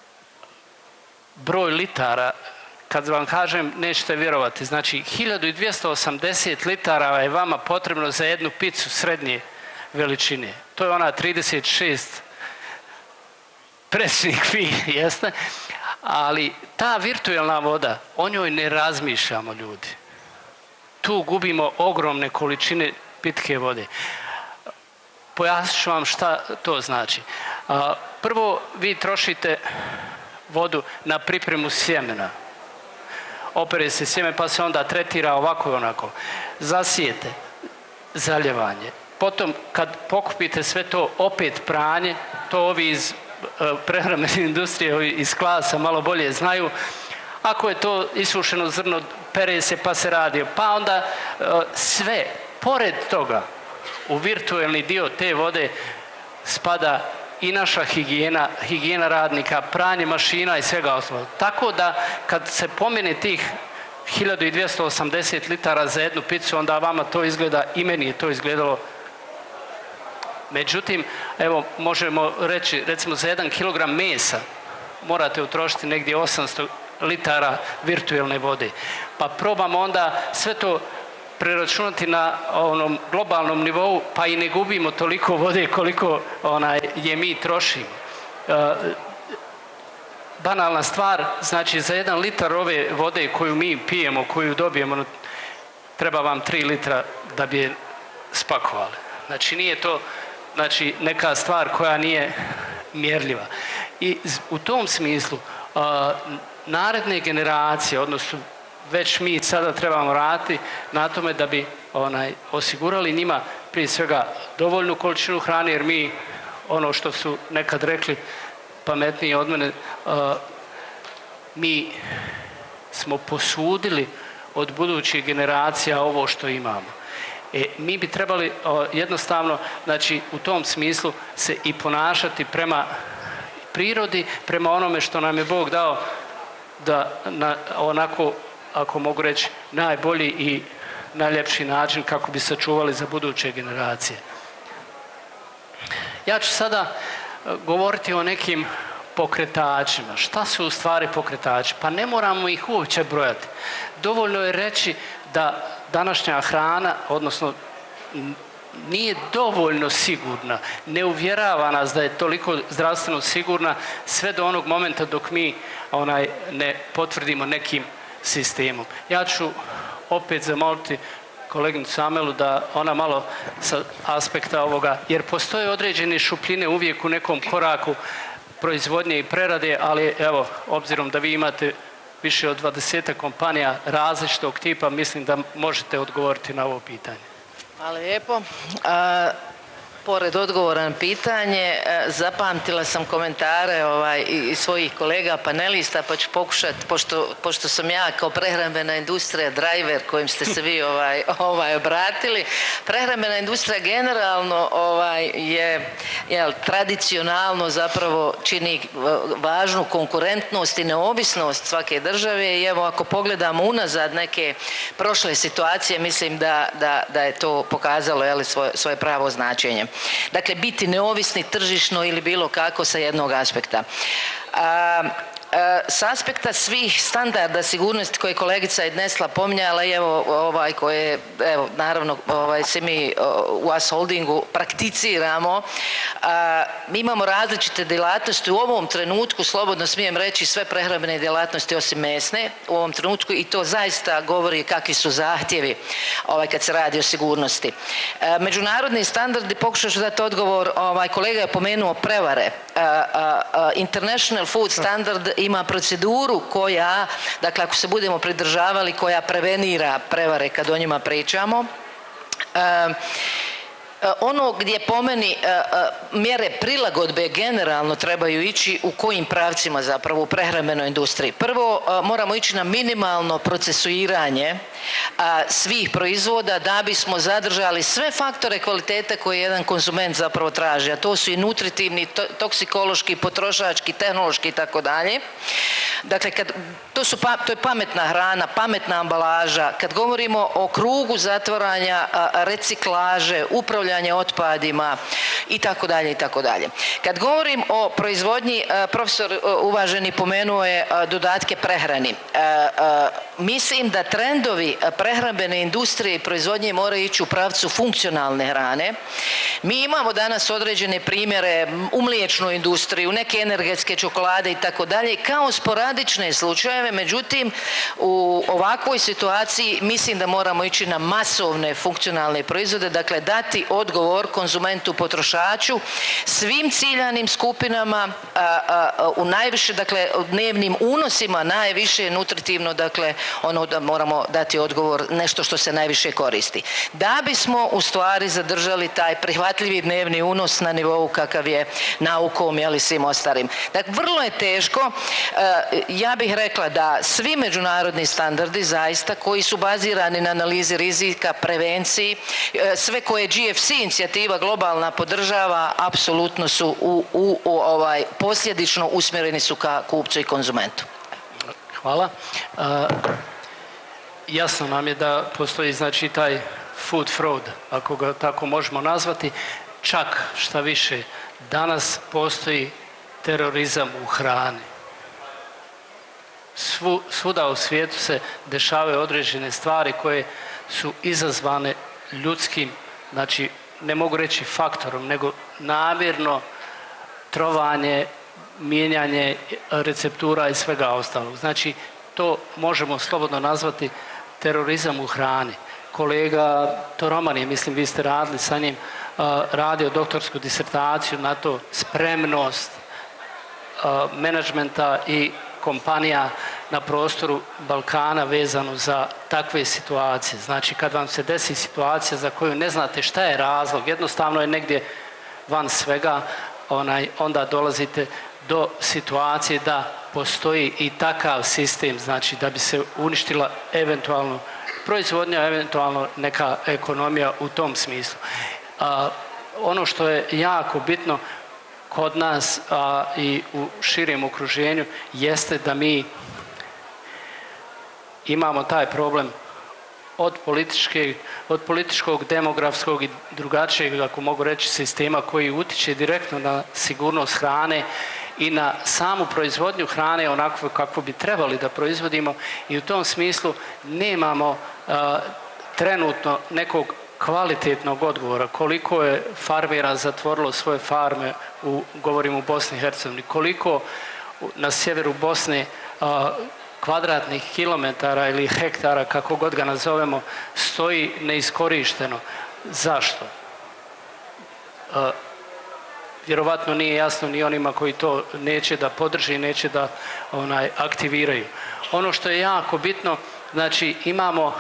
broj litara, kad vam kažem, nećete vjerovati, znači hiljadu dvjesto osamdeset litara je vama potrebno za jednu picu srednje veličine. To je ona trideset šest predsjednik fi, jeste? Ali ta virtualna voda, o njoj ne razmišljamo, ljudi. Tu gubimo ogromne količine pitke vode. Pojasnit ću vam šta to znači. Prvo, vi trošite vodu na pripremu sjemena. Opere se sjeme pa se onda tretira ovako i onako. Zasijete, zaljevanje. Potom kad pokupite sve to, opet pranje, to ovi iz prehrambene industrije, iz klasa malo bolje znaju. Ako je to isušeno zrno, pere se pa se radi. Pa onda sve, pored toga, u virtualni dio te vode spada i naša higijena, higijena radnika, pranje mašina i svega ostalog. Tako da kad se pomene tih hiljadu dvjesto osamdeset litara za jednu picu, onda vama to izgleda, i meni je to izgledalo. Međutim, evo, možemo reći, recimo za jedan kilogram mesa morate utrošiti negdje osamsto litara virtualne vode. Pa probamo onda sve to preračunati na onom globalnom nivou, pa i ne gubimo toliko vode koliko onaj, je mi trošimo. banalna stvar, znači za jedan litar ove vode koju mi pijemo, koju dobijemo, treba vam tri litra da bi je spakovali. Znači nije to znači, neka stvar koja nije mjerljiva. I u tom smislu a, naredne generacije, odnosno već mi sada trebamo raditi na tome da bi onaj, osigurali njima prije svega dovoljnu količinu hrane, jer mi, ono što su nekad rekli pametniji od mene, a, mi smo posudili od budućih generacija ovo što imamo. E, mi bi trebali o, jednostavno, znači u tom smislu se i ponašati prema prirodi, prema onome što nam je Bog dao da na onako, ako mogu reći, najbolji i najljepši način kako bi sačuvali za buduće generacije. Ja ću sada govoriti o nekim pokretačima. Šta su u stvari pokretači? Pa ne moramo ih uopće brojati. Dovoljno je reći da današnja hrana, odnosno nije dovoljno sigurna, ne uvjerava nas da je toliko zdravstveno sigurna sve do onog momenta dok mi onaj, ne potvrdimo nekim sistemom. Ja ću opet zamoliti koleginicu Amelu da ona malo sa aspekta ovoga, jer postoje određene šupljine uvijek u nekom koraku proizvodnje i prerade, ali evo, obzirom da vi imate više od dvadeset kompanija različitog tipa, mislim da možete odgovoriti na ovo pitanje. Hvala lijepo. A, pored odgovora na pitanje, zapamtila sam komentare ovaj, i svojih kolega panelista, pa ću pokušati, pošto, pošto sam ja kao prehrambena industrija driver kojim ste se vi ovaj, ovaj, obratili. Prehrambena industrija generalno ovaj, je jel, tradicionalno zapravo čini važnu konkurentnost i neovisnost svake države i evo ako pogledamo unazad neke prošle situacije, mislim da, da, da je to pokazalo jel, svoje, svoje pravo značenje. Dakle, biti neovisni tržišno ili bilo kako sa jednog aspekta. A, s aspekta svih standarda sigurnosti koje je kolegica Ednesla pominjala i evo ovaj koje evo naravno ovaj se mi u A S Holdingu prakticiramo, a, mi imamo različite djelatnosti u ovom trenutku, slobodno smijem reći sve prehrambene djelatnosti osim mesne u ovom trenutku i to zaista govori kakvi su zahtjevi ovaj kad se radi o sigurnosti. A, međunarodni standardi, pokušat ću dati odgovor, ovaj kolega je pomenuo prevare. A, a, a, International Food Standard ima proceduru koja, dakle ako se budemo pridržavali, koja prevenira prevare kad o njima pričamo. E, ono gdje po meni mjere prilagodbe generalno trebaju ići u kojim pravcima zapravo u prehrambenoj industriji. Prvo moramo ići na minimalno procesuiranje svih proizvoda da bismo zadržali sve faktore kvalitete koje jedan konzument zapravo traži, a to su i nutritivni, toksikološki, potrošački, tehnološki i tako dalje. Dakle, kad, to, su, to je pametna hrana, pametna ambalaža. Kad govorimo o krugu zatvaranja, reciklaže, upravljanje otpadima i tako dalje i tako dalje. Kad govorim o proizvodnji, profesor uvaženi pomenuo je dodatke prehrani. Mislim da trendovi prehrambene industrije i proizvodnje moraju ići u pravcu funkcionalne hrane. Mi imamo danas određene primjere u mliječnoj industriji, u neke energetske čokolade i tako dalje, kao sporadične slučajeve, međutim u ovakvoj situaciji mislim da moramo ići na masovne funkcionalne proizvode, dakle dati odgovor konzumentu, potrošaču, svim ciljanim skupinama a, a, u najviše, dakle dnevnim unosima najviše nutritivno, dakle ono da moramo dati odgovor nešto što se najviše koristi. Da bismo u stvari zadržali taj prihvatljivi dnevni unos na nivou kakav je naukom i svim ostalim. Dakle, vrlo je teško. Ja bih rekla da svi međunarodni standardi zaista koji su bazirani na analizi rizika, prevenciji, sve koje G F C inicijativa globalna podržava, apsolutno su u, u, u ovaj, posljedično usmjereni su ka kupcu i konzumentu. Hvala. Uh, jasno nam je da postoji znači taj food fraud, ako ga tako možemo nazvati. Čak šta više, danas postoji terorizam u hrani. Svu, svuda u svijetu se dešavaju određene stvari koje su izazvane ljudskim, znači ne mogu reći faktorom, nego namjerno trovanje mijenjanje receptura i svega ostalog. Znači, to možemo slobodno nazvati terorizam u hrani. Kolega Toroman je, mislim, vi ste radili sa njim, radio doktorsku disertaciju na to, spremnost menadžmenta i kompanija na prostoru Balkana vezano za takve situacije. Znači, kad vam se desi situacija za koju ne znate šta je razlog, jednostavno je negdje van svega, onaj, onda dolazite do situacije da postoji i takav sistem, znači da bi se uništila eventualno proizvodnja, eventualno neka ekonomija u tom smislu. A, ono što je jako bitno kod nas a, i u širem okruženju jeste da mi imamo taj problem od, od političkog, demografskog i drugačijeg, ako mogu reći, sistema koji utiče direktno na sigurnost hrane i na samu proizvodnju hrane onako kako bi trebali da proizvodimo, i u tom smislu nemamo a, trenutno nekog kvalitetnog odgovora. Koliko je farmera zatvorilo svoje farme, u, govorim u Bosni i Hercegovini, koliko na sjeveru Bosne a, kvadratnih kilometara ili hektara, kako god ga nazovemo, stoji neiskorišteno. Zašto? A, vjerovatno nije jasno ni onima koji to neće da podrži i neće da onaj, aktiviraju. Ono što je jako bitno, znači imamo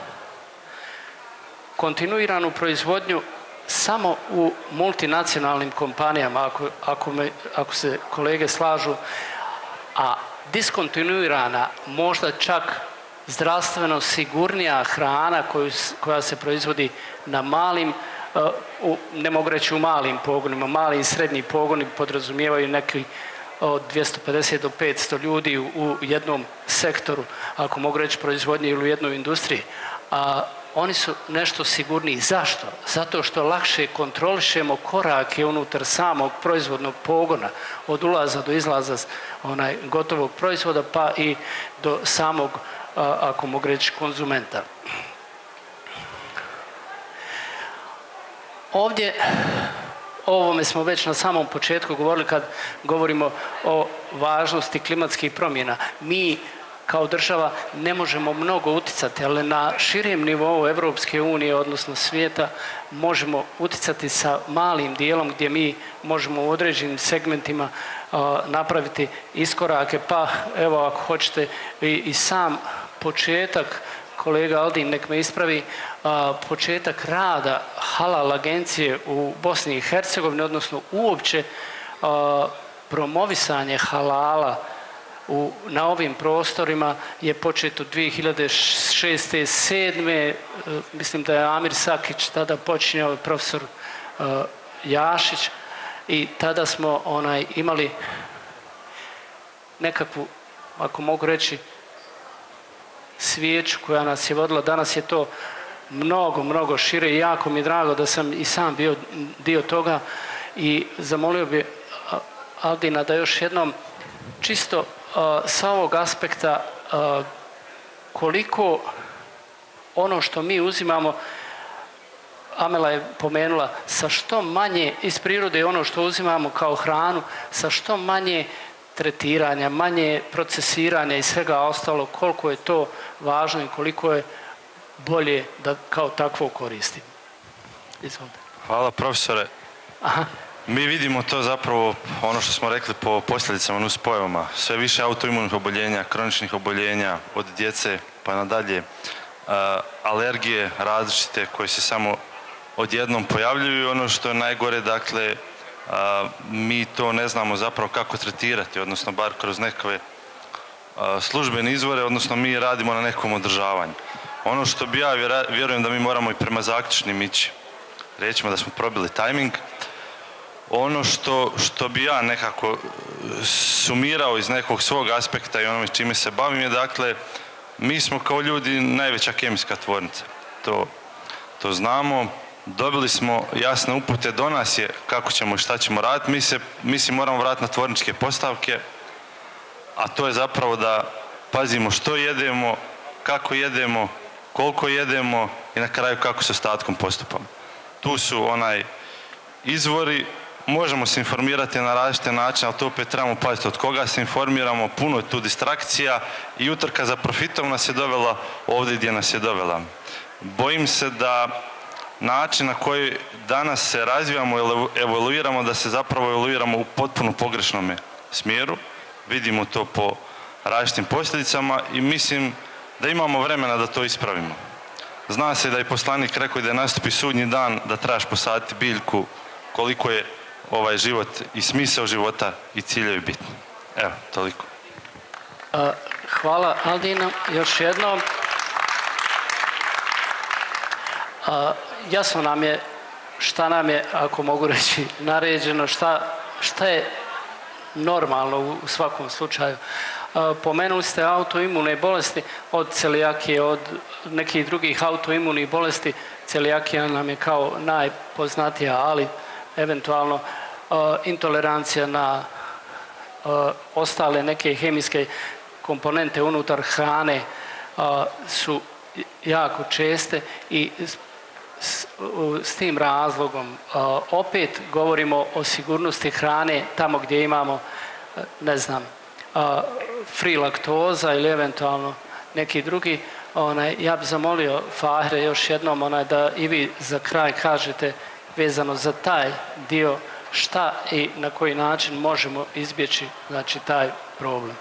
kontinuiranu proizvodnju samo u multinacionalnim kompanijama, ako, ako, me, ako se kolege slažu, a diskontinuirana, možda čak zdravstveno sigurnija hrana koju, koja se proizvodi na malim, uh, ne mogu reći u malim pogonima, mali i srednji pogoni podrazumijevaju neki od dvjesto pedeset do petsto ljudi u, u jednom sektoru, ako mogu reći proizvodnje ili u jednoj industriji. A oni su nešto sigurniji. Zašto? Zato što lakše kontrolišemo korake unutar samog proizvodnog pogona, od ulaza do izlaza onaj, gotovog proizvoda, pa i do samog, ako mogu reći, konzumenta. Ovdje, o ovome smo već na samom početku govorili kad govorimo o važnosti klimatskih promjena. Mi kao država ne možemo mnogo uticati, ali na širem nivou Evropske unije, odnosno svijeta, možemo uticati sa malim dijelom gdje mi možemo u određenim segmentima uh, napraviti iskorake. Pa evo, ako hoćete, i, i sam početak, kolega Aldin nek me ispravi, uh, početak rada halal agencije u Bosni i Hercegovini, odnosno uopće uh, promovisanje halala U, na ovim prostorima je početo dvije hiljade šeste sedme. Mislim da je Amir Sakić tada počinjao, profesor uh, Jašić, i tada smo onaj, imali nekakvu, ako mogu reći, svijeću koja nas je vodila. Danas je to mnogo, mnogo šire i jako mi je drago da sam i sam bio dio toga, i zamolio bi Aldina da još jednom čisto Uh, sa ovog aspekta uh, koliko ono što mi uzimamo, Amela je pomenula, sa što manje iz prirode ono što uzimamo kao hranu, sa što manje tretiranja, manje procesiranja i svega ostalo, koliko je to važno i koliko je bolje da kao takvo koristimo. Izvolite. Hvala, profesore. Aha. Mi vidimo to zapravo, ono što smo rekli, po posljedicama, nuspojavama. Sve više autoimunih oboljenja, kroničnih oboljenja od djece pa nadalje, uh, alergije različite koje se samo odjednom pojavljuju. Ono što je najgore, dakle, uh, mi to ne znamo zapravo kako tretirati, odnosno bar kroz nekakve uh, službene izvore, odnosno mi radimo na nekom održavanju. Ono što bi ja vjerujem da mi moramo i prema zaključnim ići. Rećemo da smo probili tajming. Ono što, što bi ja nekako sumirao iz nekog svog aspekta i onome čime se bavim je, dakle, mi smo kao ljudi najveća kemijska tvornica. To, to znamo, dobili smo jasne upute do nas je kako ćemo i šta ćemo raditi. Mi se, mi se moramo vratiti na tvorničke postavke, a to je zapravo da pazimo što jedemo, kako jedemo, koliko jedemo i na kraju kako s ostatkom postupamo. Tu su onaj izvori možemo se informirati na različite načine, ali to opet trebamo paziti od koga se informiramo, puno je tu distrakcija i utrka za profitom nas je dovela ovdje gdje nas je dovela. Bojim se da način na koji danas se razvijamo i evoluiramo, da se zapravo evoluiramo u potpuno pogrešnom smjeru. Vidimo to po različitim posljedicama i mislim da imamo vremena da to ispravimo. Zna se da je poslanik rekao da je nastupi sudnji dan, da trebaš posaditi biljku, koliko je ovaj život i smisao života i ciljevi bitni. Evo, toliko. Hvala Aldina, još jednom. Jasno nam je šta nam je, ako mogu reći, naređeno, šta, šta je normalno u svakom slučaju. Pomenuli ste autoimune bolesti, od celijakije, od nekih drugih autoimunih bolesti. Celijakija nam je kao najpoznatija, ali eventualno intolerancija na ostale neke hemijske komponente unutar hrane su jako česte i s, s tim razlogom opet govorimo o sigurnosti hrane tamo gdje imamo, ne znam, free laktoza ili eventualno neki drugi. Onaj, ja bih zamolio Fahre još jednom onaj, da i vi za kraj kažete vezano za taj dio šta i na koji način možemo izbjeći, znači, taj problem.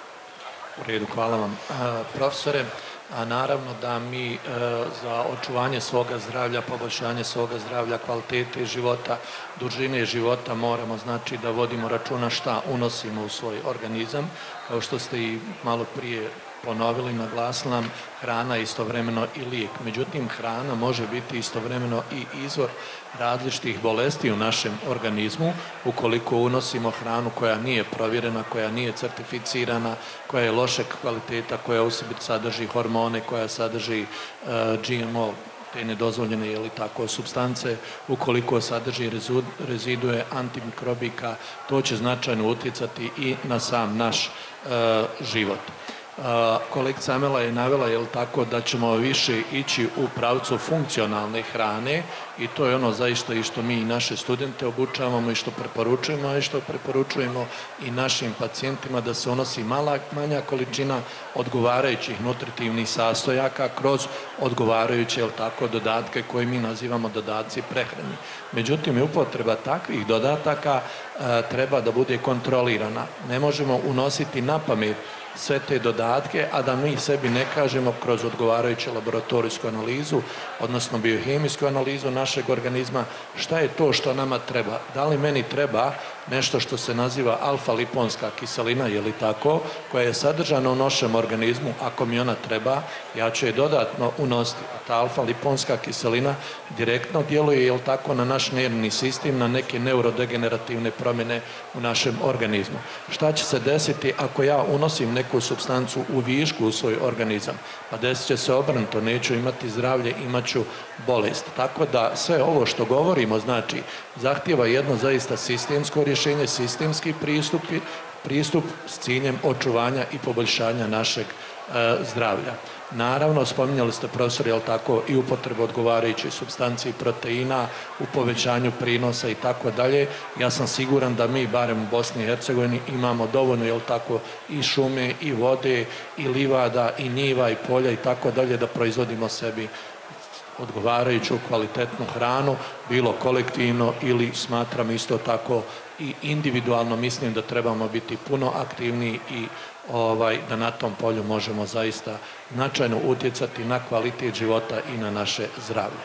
U redu, hvala vam. Profesore, a naravno da mi e, za očuvanje svoga zdravlja, poboljšanje svoga zdravlja, kvalitete života, dužine života moramo, znači, da vodimo računa šta unosimo u svoj organizam. Kao što ste i malo prije ponovili, naglasili nam, hrana je istovremeno i lijek. Međutim, hrana može biti istovremeno i izvor različitih bolesti u našem organizmu ukoliko unosimo hranu koja nije provjerena, koja nije certificirana, koja je lošeg kvaliteta, koja u sebi sadrži hormone, koja sadrži uh, G M O, te nedozvoljene ili tako substance, ukoliko sadrži rezidue antimikrobika, to će značajno utjecati i na sam naš uh, život. Uh, kolegica Amela je navela, jel tako, da ćemo više ići u pravcu funkcionalne hrane i to je ono zaista i što mi i naše studente obučavamo i što preporučujemo, a i što preporučujemo i našim pacijentima, da se unosi mala, manja količina odgovarajućih nutritivnih sastojaka kroz odgovarajuće, jel tako, dodatke koje mi nazivamo dodaci prehrani. Međutim, upotreba takvih dodataka uh, treba da bude kontrolirana. Ne možemo unositi na pamet sve te dodatke, a da mi sebi ne kažemo kroz odgovarajuću laboratorijsku analizu, odnosno biohemijsku analizu našeg organizma, šta je to što nama treba. Da li meni treba nešto što se naziva alfa-liponska kiselina, je li tako, koja je sadržana u našem organizmu, ako mi ona treba, ja ću je dodatno unositi. Ta alfa-liponska kiselina direktno djeluje, je li tako, na naš nervni sistem, na neke neurodegenerativne promjene u našem organizmu. Šta će se desiti ako ja unosim neku supstancu u višku u svoj organizam? Pa desit će se obrnuto, neću imati zdravlje, imat ću bolest. Tako da sve ovo što govorimo, znači, zahtijeva jedno zaista sistemsko rješenje, sistemski pristup, pristup s ciljem očuvanja i poboljšanja našeg e, zdravlja. Naravno, spominjali ste, profesor, jel tako, i upotrebu odgovarajućih supstanci i proteina u povećanju prinosa i tako dalje. Ja sam siguran da mi, barem u Bosni i Hercegovini, imamo dovoljno, jel tako, i šume, i vode, i livada, i njiva, i polja i tako dalje, da proizvodimo sebi odgovarajuću kvalitetnu hranu, bilo kolektivno ili smatram isto tako i individualno. Mislim da trebamo biti puno aktivniji i ovaj, da na tom polju možemo zaista značajno utjecati na kvalitet života i na naše zdravlje.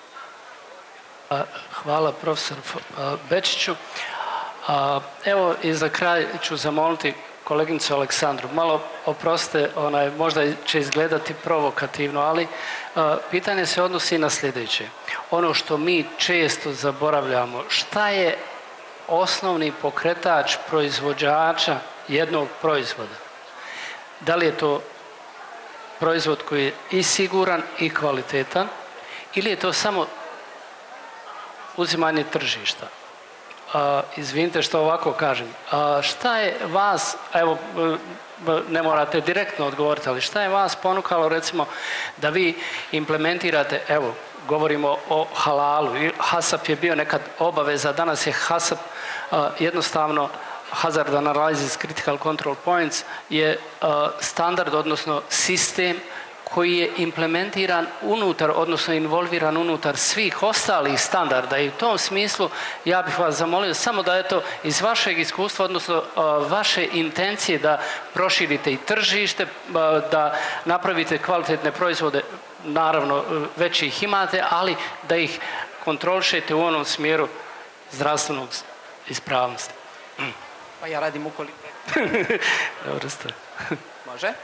Hvala, profesor Bečiću. Evo, i za kraj ću zamoliti koleginicu Aleksandru. Malo, oprostite, onaj, možda će izgledati provokativno, ali a, pitanje se odnosi na sljedeće. Ono što mi često zaboravljamo, šta je osnovni pokretač proizvođača jednog proizvoda? Da li je to proizvod koji je i siguran i kvalitetan, ili je to samo uzimanje tržišta? Uh, izvinite što ovako kažem. Uh, šta je vas, evo, ne morate direktno odgovoriti, ali šta je vas ponukalo, recimo, da vi implementirate, evo, govorimo o halalu. HASAP je bio nekad obaveza, danas je HASAP jednostavno Hazard Analysis Critical Control Points je standard, odnosno sistem koji je implementiran unutar, odnosno involviran unutar svih ostalih standarda i u tom smislu ja bih vas zamolio samo da eto iz vašeg iskustva, odnosno vaše intencije da proširite i tržište, da napravite kvalitetne proizvode, naravno već ih imate, ali da ih kontrolišete u onom smjeru zdravstvenog ispravnosti. Pa ja radim u kvalitetu. Dobro ste. Može?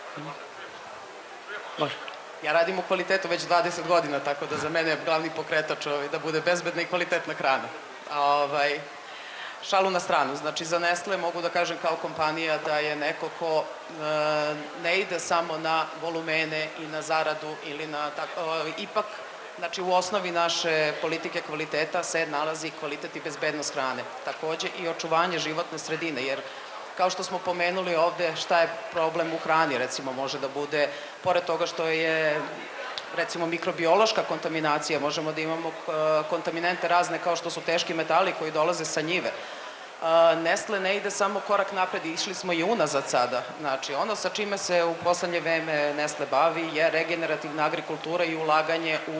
Može. Ja radim u kvalitetu već dvadeset godina, tako da za mene je glavni pokretač ovaj, da bude bezbedna i kvalitetna hrana. Ovaj, šalu na stranu. Znači, za Nestle mogu da kažem kao kompanija da je neko ko e, ne ide samo na volumene i na zaradu ili na tako, ovaj, ipak, znači u osnovi naše politike kvaliteta se nalazi kvalitet i bezbednost hrane. Takođe i očuvanje životne sredine, jer kao što smo pomenuli ovde, šta je problem u hrani, recimo može da bude, pored toga što je recimo mikrobiološka kontaminacija, možemo da imamo kontaminente razne kao što su teški metali koji dolaze sa njive. Nestle ne ide samo korak napred, išli smo i unazad sada. Znači, ono sa čime se u poslednje vreme Nestle bavi je regenerativna agrikultura i ulaganje u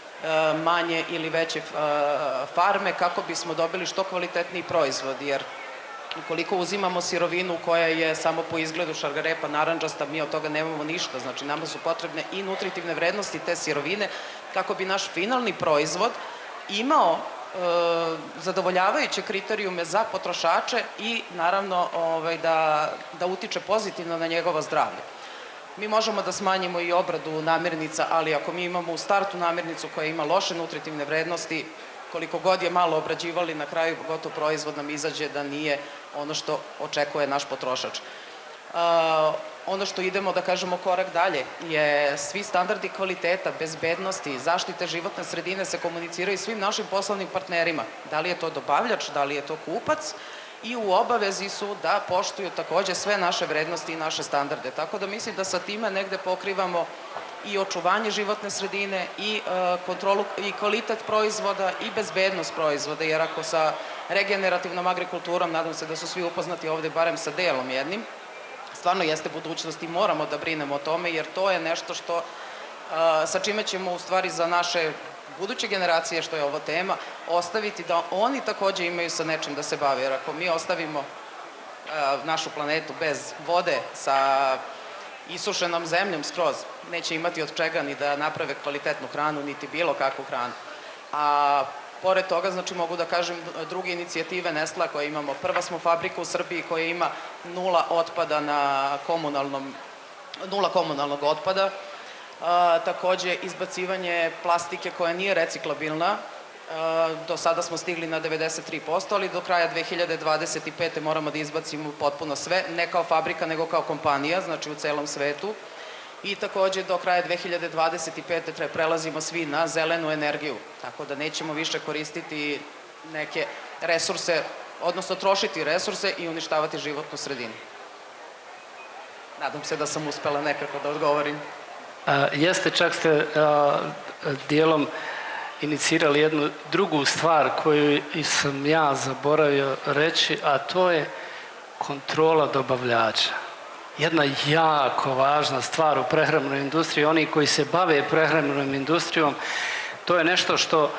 manje ili veće farme kako bismo dobili što kvalitetniji proizvod, jer ukoliko uzimamo sirovinu koja je samo po izgledu šargarepa narandžasta, mi od toga nemamo ništa. Znači, nama su potrebne i nutritivne vrednosti te sirovine kako bi naš finalni proizvod imao e, zadovoljavajuće kriterijume za potrošače i naravno ovaj, da, da utiče pozitivno na njegovo zdravlje. Mi možemo da smanjimo i obradu namirnica, ali ako mi imamo u startu namirnicu koja ima loše nutritivne vrednosti, koliko god je malo obrađivali, na kraju gotov proizvod nam izađe da nije ono što očekuje naš potrošač. Uh, ono što idemo da kažemo korak dalje je svi standardi kvaliteta, bezbednosti, zaštite životne sredine se komuniciraju svim našim poslovnim partnerima. Da li je to dobavljač, da li je to kupac i u obavezi su da poštuju takođe sve naše vrednosti i naše standarde. Tako da mislim da sa time negde pokrivamo i očuvanje životne sredine i uh, kontrolu i kvalitet proizvoda i bezbednost proizvoda, jer ako sa regenerativnom agrikulturom, nadam se da su svi upoznati ovde barem sa delom jednim, stvarno jeste budućnost i moramo da brinemo o tome, jer to je nešto što uh, sa čime ćemo u stvari za naše buduće generacije, što je ovo tema, ostaviti da oni takođe imaju sa nečim da se bave, jer ako mi ostavimo uh, našu planetu bez vode, sa isušenom zemljom skroz, neće imati od čega ni da naprave kvalitetnu hranu, niti bilo kakvu hranu. A pored toga, znači mogu da kažem druge inicijative Nestle koje imamo. Prva smo fabrika u Srbiji koja ima nula otpada na komunalnom, nula komunalnog otpada. A, takođe izbacivanje plastike koja nije reciklabilna. A, do sada smo stigli na devedeset tri posto, ali do kraja dve hiljade dvadeset pete. moramo da izbacimo potpuno sve, ne kao fabrika nego kao kompanija, znači u celom svetu. I takođe do kraja dve hiljade dvadeset pete. treba prelazimo svi na zelenu energiju, tako da nećemo više koristiti neke resurse, odnosno trošiti resurse i uništavati životnu sredinu. Nadam se da sam uspela nekako da odgovorim. A, jeste, čak ste a, dijelom inicirali jednu drugu stvar koju sam ja zaboravio reći, a to je kontrola dobavljača. Jedna jako važna stvar u prehrambenoj industriji, oni koji se bave prehrambenom industrijom, to je nešto što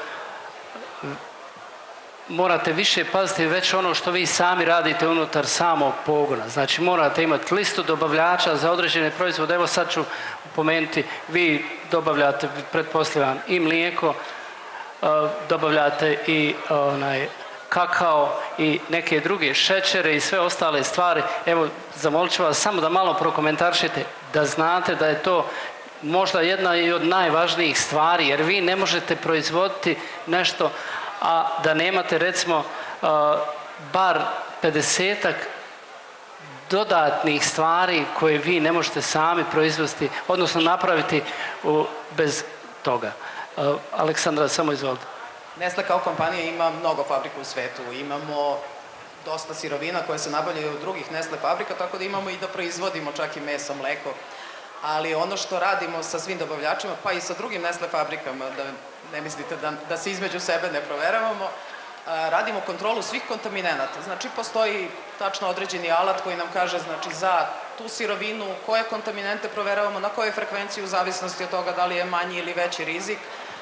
morate više paziti, već ono što vi sami radite unutar samog pogona. Znači morate imati listu dobavljača za određene proizvode. Evo sad ću pomenuti, vi dobavljate, pretpostavljam, i mlijeko, dobavljate i onaj kakao i neke druge šećere i sve ostale stvari. Evo, zamolit ću vas samo da malo prokomentaršite, da znate da je to možda jedna i od najvažnijih stvari, jer vi ne možete proizvoditi nešto, a da nemate recimo bar pedesetak dodatnih stvari koje vi ne možete sami proizvesti, odnosno napraviti bez toga. Aleksandra, samo izvolite. Nestle kao kompanija ima mnogo fabrika u svetu. Imamo dosta sirovina koje se nabavljaju od drugih Nestle fabrika, tako da imamo i da proizvodimo čak i meso, mleko. Ali ono što radimo sa svim dobavljačima, pa i sa drugim Nestle fabrikama, da ne mislite da, da se između sebe ne proveravamo, radimo kontrolu svih kontaminenata. Znači, postoji tačno određeni alat koji nam kaže, znači, za tu sirovinu, koje kontaminente proveravamo, na kojoj frekvenciji u zavisnosti od toga da li je manji ili veći rizik.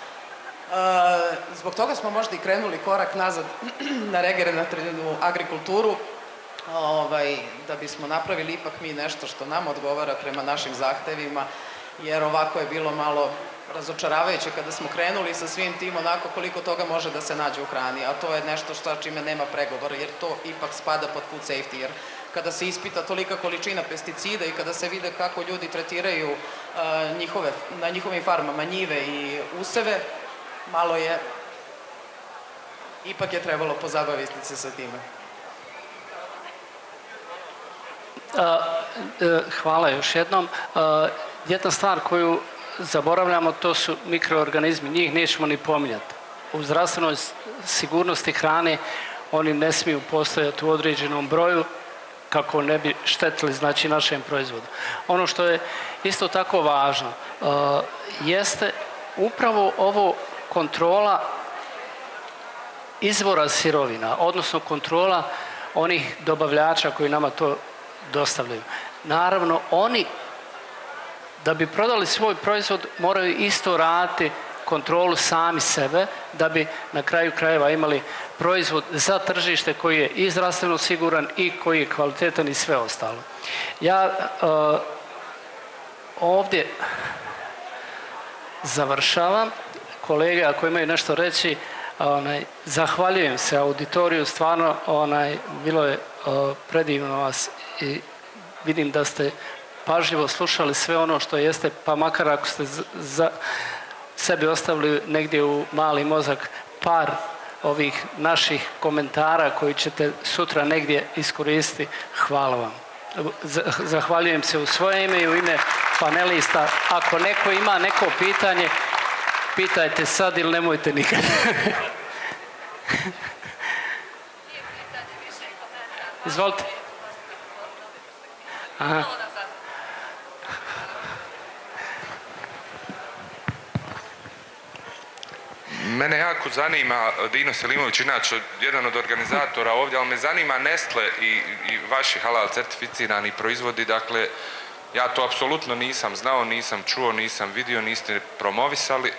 Zbog toga smo možda i krenuli korak nazad na regenerativnu agrikulturu, da bismo napravili ipak mi nešto što nam odgovara prema našim zahtevima, jer ovako je bilo malo razočaravajuće kada smo krenuli sa svim tim onako koliko toga može da se nađe u hrani, a to je nešto što čime nema pregovora, jer to ipak spada pod food safety, jer kada se ispita tolika količina pesticida i kada se vide kako ljudi tretiraju njihove, na njihovim farmama njive i useve, malo je, ipak je trebalo pozabaviti se sa time. Hvala još jednom. Jedna stvar koju zaboravljamo, to su mikroorganizmi, njih nećemo ni pominjati. U zdravstvenoj sigurnosti hrane oni ne smiju postojati u određenom broju kako ne bi štetili, znači, našem proizvodu. Ono što je isto tako važno jeste upravo ovo kontrola izvora sirovina, odnosno kontrola onih dobavljača koji nama to dostavljaju. Naravno, oni da bi prodali svoj proizvod moraju isto raditi kontrolu sami sebe, da bi na kraju krajeva imali proizvod za tržište koji je i zdravstveno siguran i koji je kvalitetan i sve ostalo. Ja uh, ovdje završavam. Kolege, ako imaju nešto reći, onaj, zahvaljujem se auditoriju, stvarno onaj, bilo je uh, predivno vas i vidim da ste pažljivo slušali sve ono što jeste, pa makar ako ste za sebi ostavili negdje u mali mozak par ovih naših komentara koji ćete sutra negdje iskoristiti, hvala vam. Zahvaljujem se u svoje ime i u ime panelista. Ako neko ima neko pitanje, pitajte sad ili nemojte nikad. Izvolite. Aha. Mene jako zanima, Dino Selimović, inače jedan od organizatora ovdje, ali me zanima Nestle i, i vaši halal certificirani proizvodi. Dakle, ja to apsolutno nisam znao, nisam čuo, nisam vidio, niste promovisali.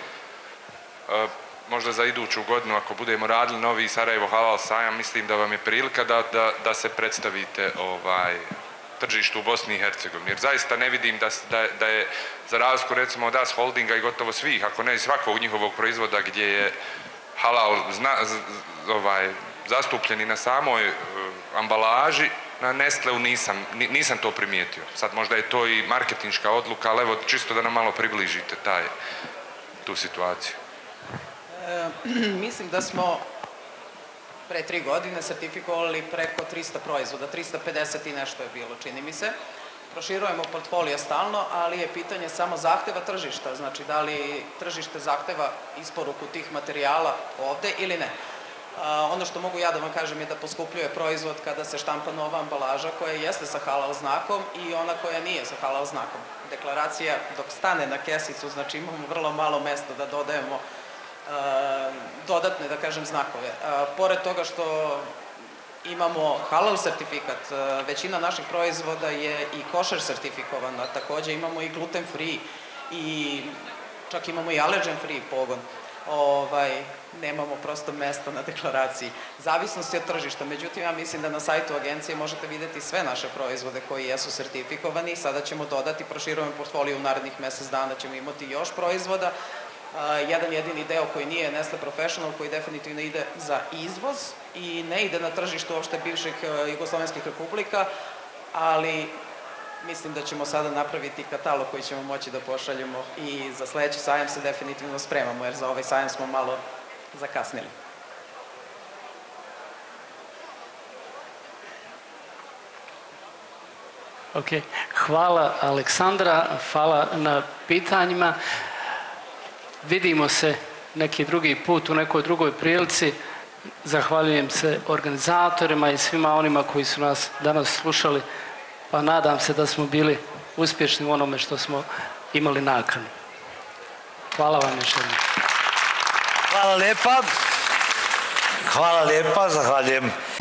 E, možda za iduću godinu, ako budemo radili novi Sarajevo halal sajam, mislim da vam je prilika da, da, da se predstavite ovaj, tržištu u Bosni i Hercegovini. Jer zaista ne vidim da, da, da je za razliku recimo od Das Holdinga i gotovo svih, ako ne i svakog njihovog proizvoda gdje je halal zna, z, ovaj, zastupljen i na samoj uh, ambalaži, na Nestleu nisam, nisam to primijetio. Sad možda je to i marketinška odluka, ali evo čisto da nam malo približite taj, tu situaciju. E, mislim da smo pre tri godine sertifikovali preko trista proizvoda, trista pedeset i nešto je bilo, čini mi se. Proširujemo portfolio stalno, ali je pitanje samo zahteva tržišta, znači da li tržište zahteva isporuku tih materijala ovde ili ne. A, ono što mogu ja da vam kažem je da poskupljuje proizvod kada se štampa nova ambalaža koja jeste sa halal znakom i ona koja nije sa halal znakom. Deklaracija dok stane na kesicu, znači imamo vrlo malo mesta da dodajemo a, dodatne, da kažem, znakove. A, pored toga što imamo halal sertifikat, većina naših proizvoda je i košer sertifikovana, takođe imamo i gluten free i čak imamo i allergen free pogon. Ovaj, nemamo prosto mesta na deklaraciji. Zavisnosti od tržišta, međutim ja mislim da na sajtu agencije možete vidjeti sve naše proizvode koji jesu sertifikovani. Sada ćemo dodati, proširujemo portfolio u narednih mesec dana, ćemo imati još proizvoda. Uh, jedan jedini deo koji nije Nestle Professional, koji definitivno ide za izvoz i ne ide na tržište uopšte bivših uh, jugoslovenskih republika, ali mislim da ćemo sada napraviti katalog koji ćemo moći da pošaljemo i za sledeći sajam se definitivno spremamo, jer za ovaj sajam smo malo zakasnili. Ok, hvala Aleksandra, hvala na pitanjima. Vidimo se neki drugi put u nekoj drugoj prilici. Zahvaljujem se organizatorima i svima onima koji su nas danas slušali, pa nadam se da smo bili uspješni u onome što smo imali nakanu. Hvala vam još jednom. Hvala lijepa. Hvala lijepa, zahvaljujem.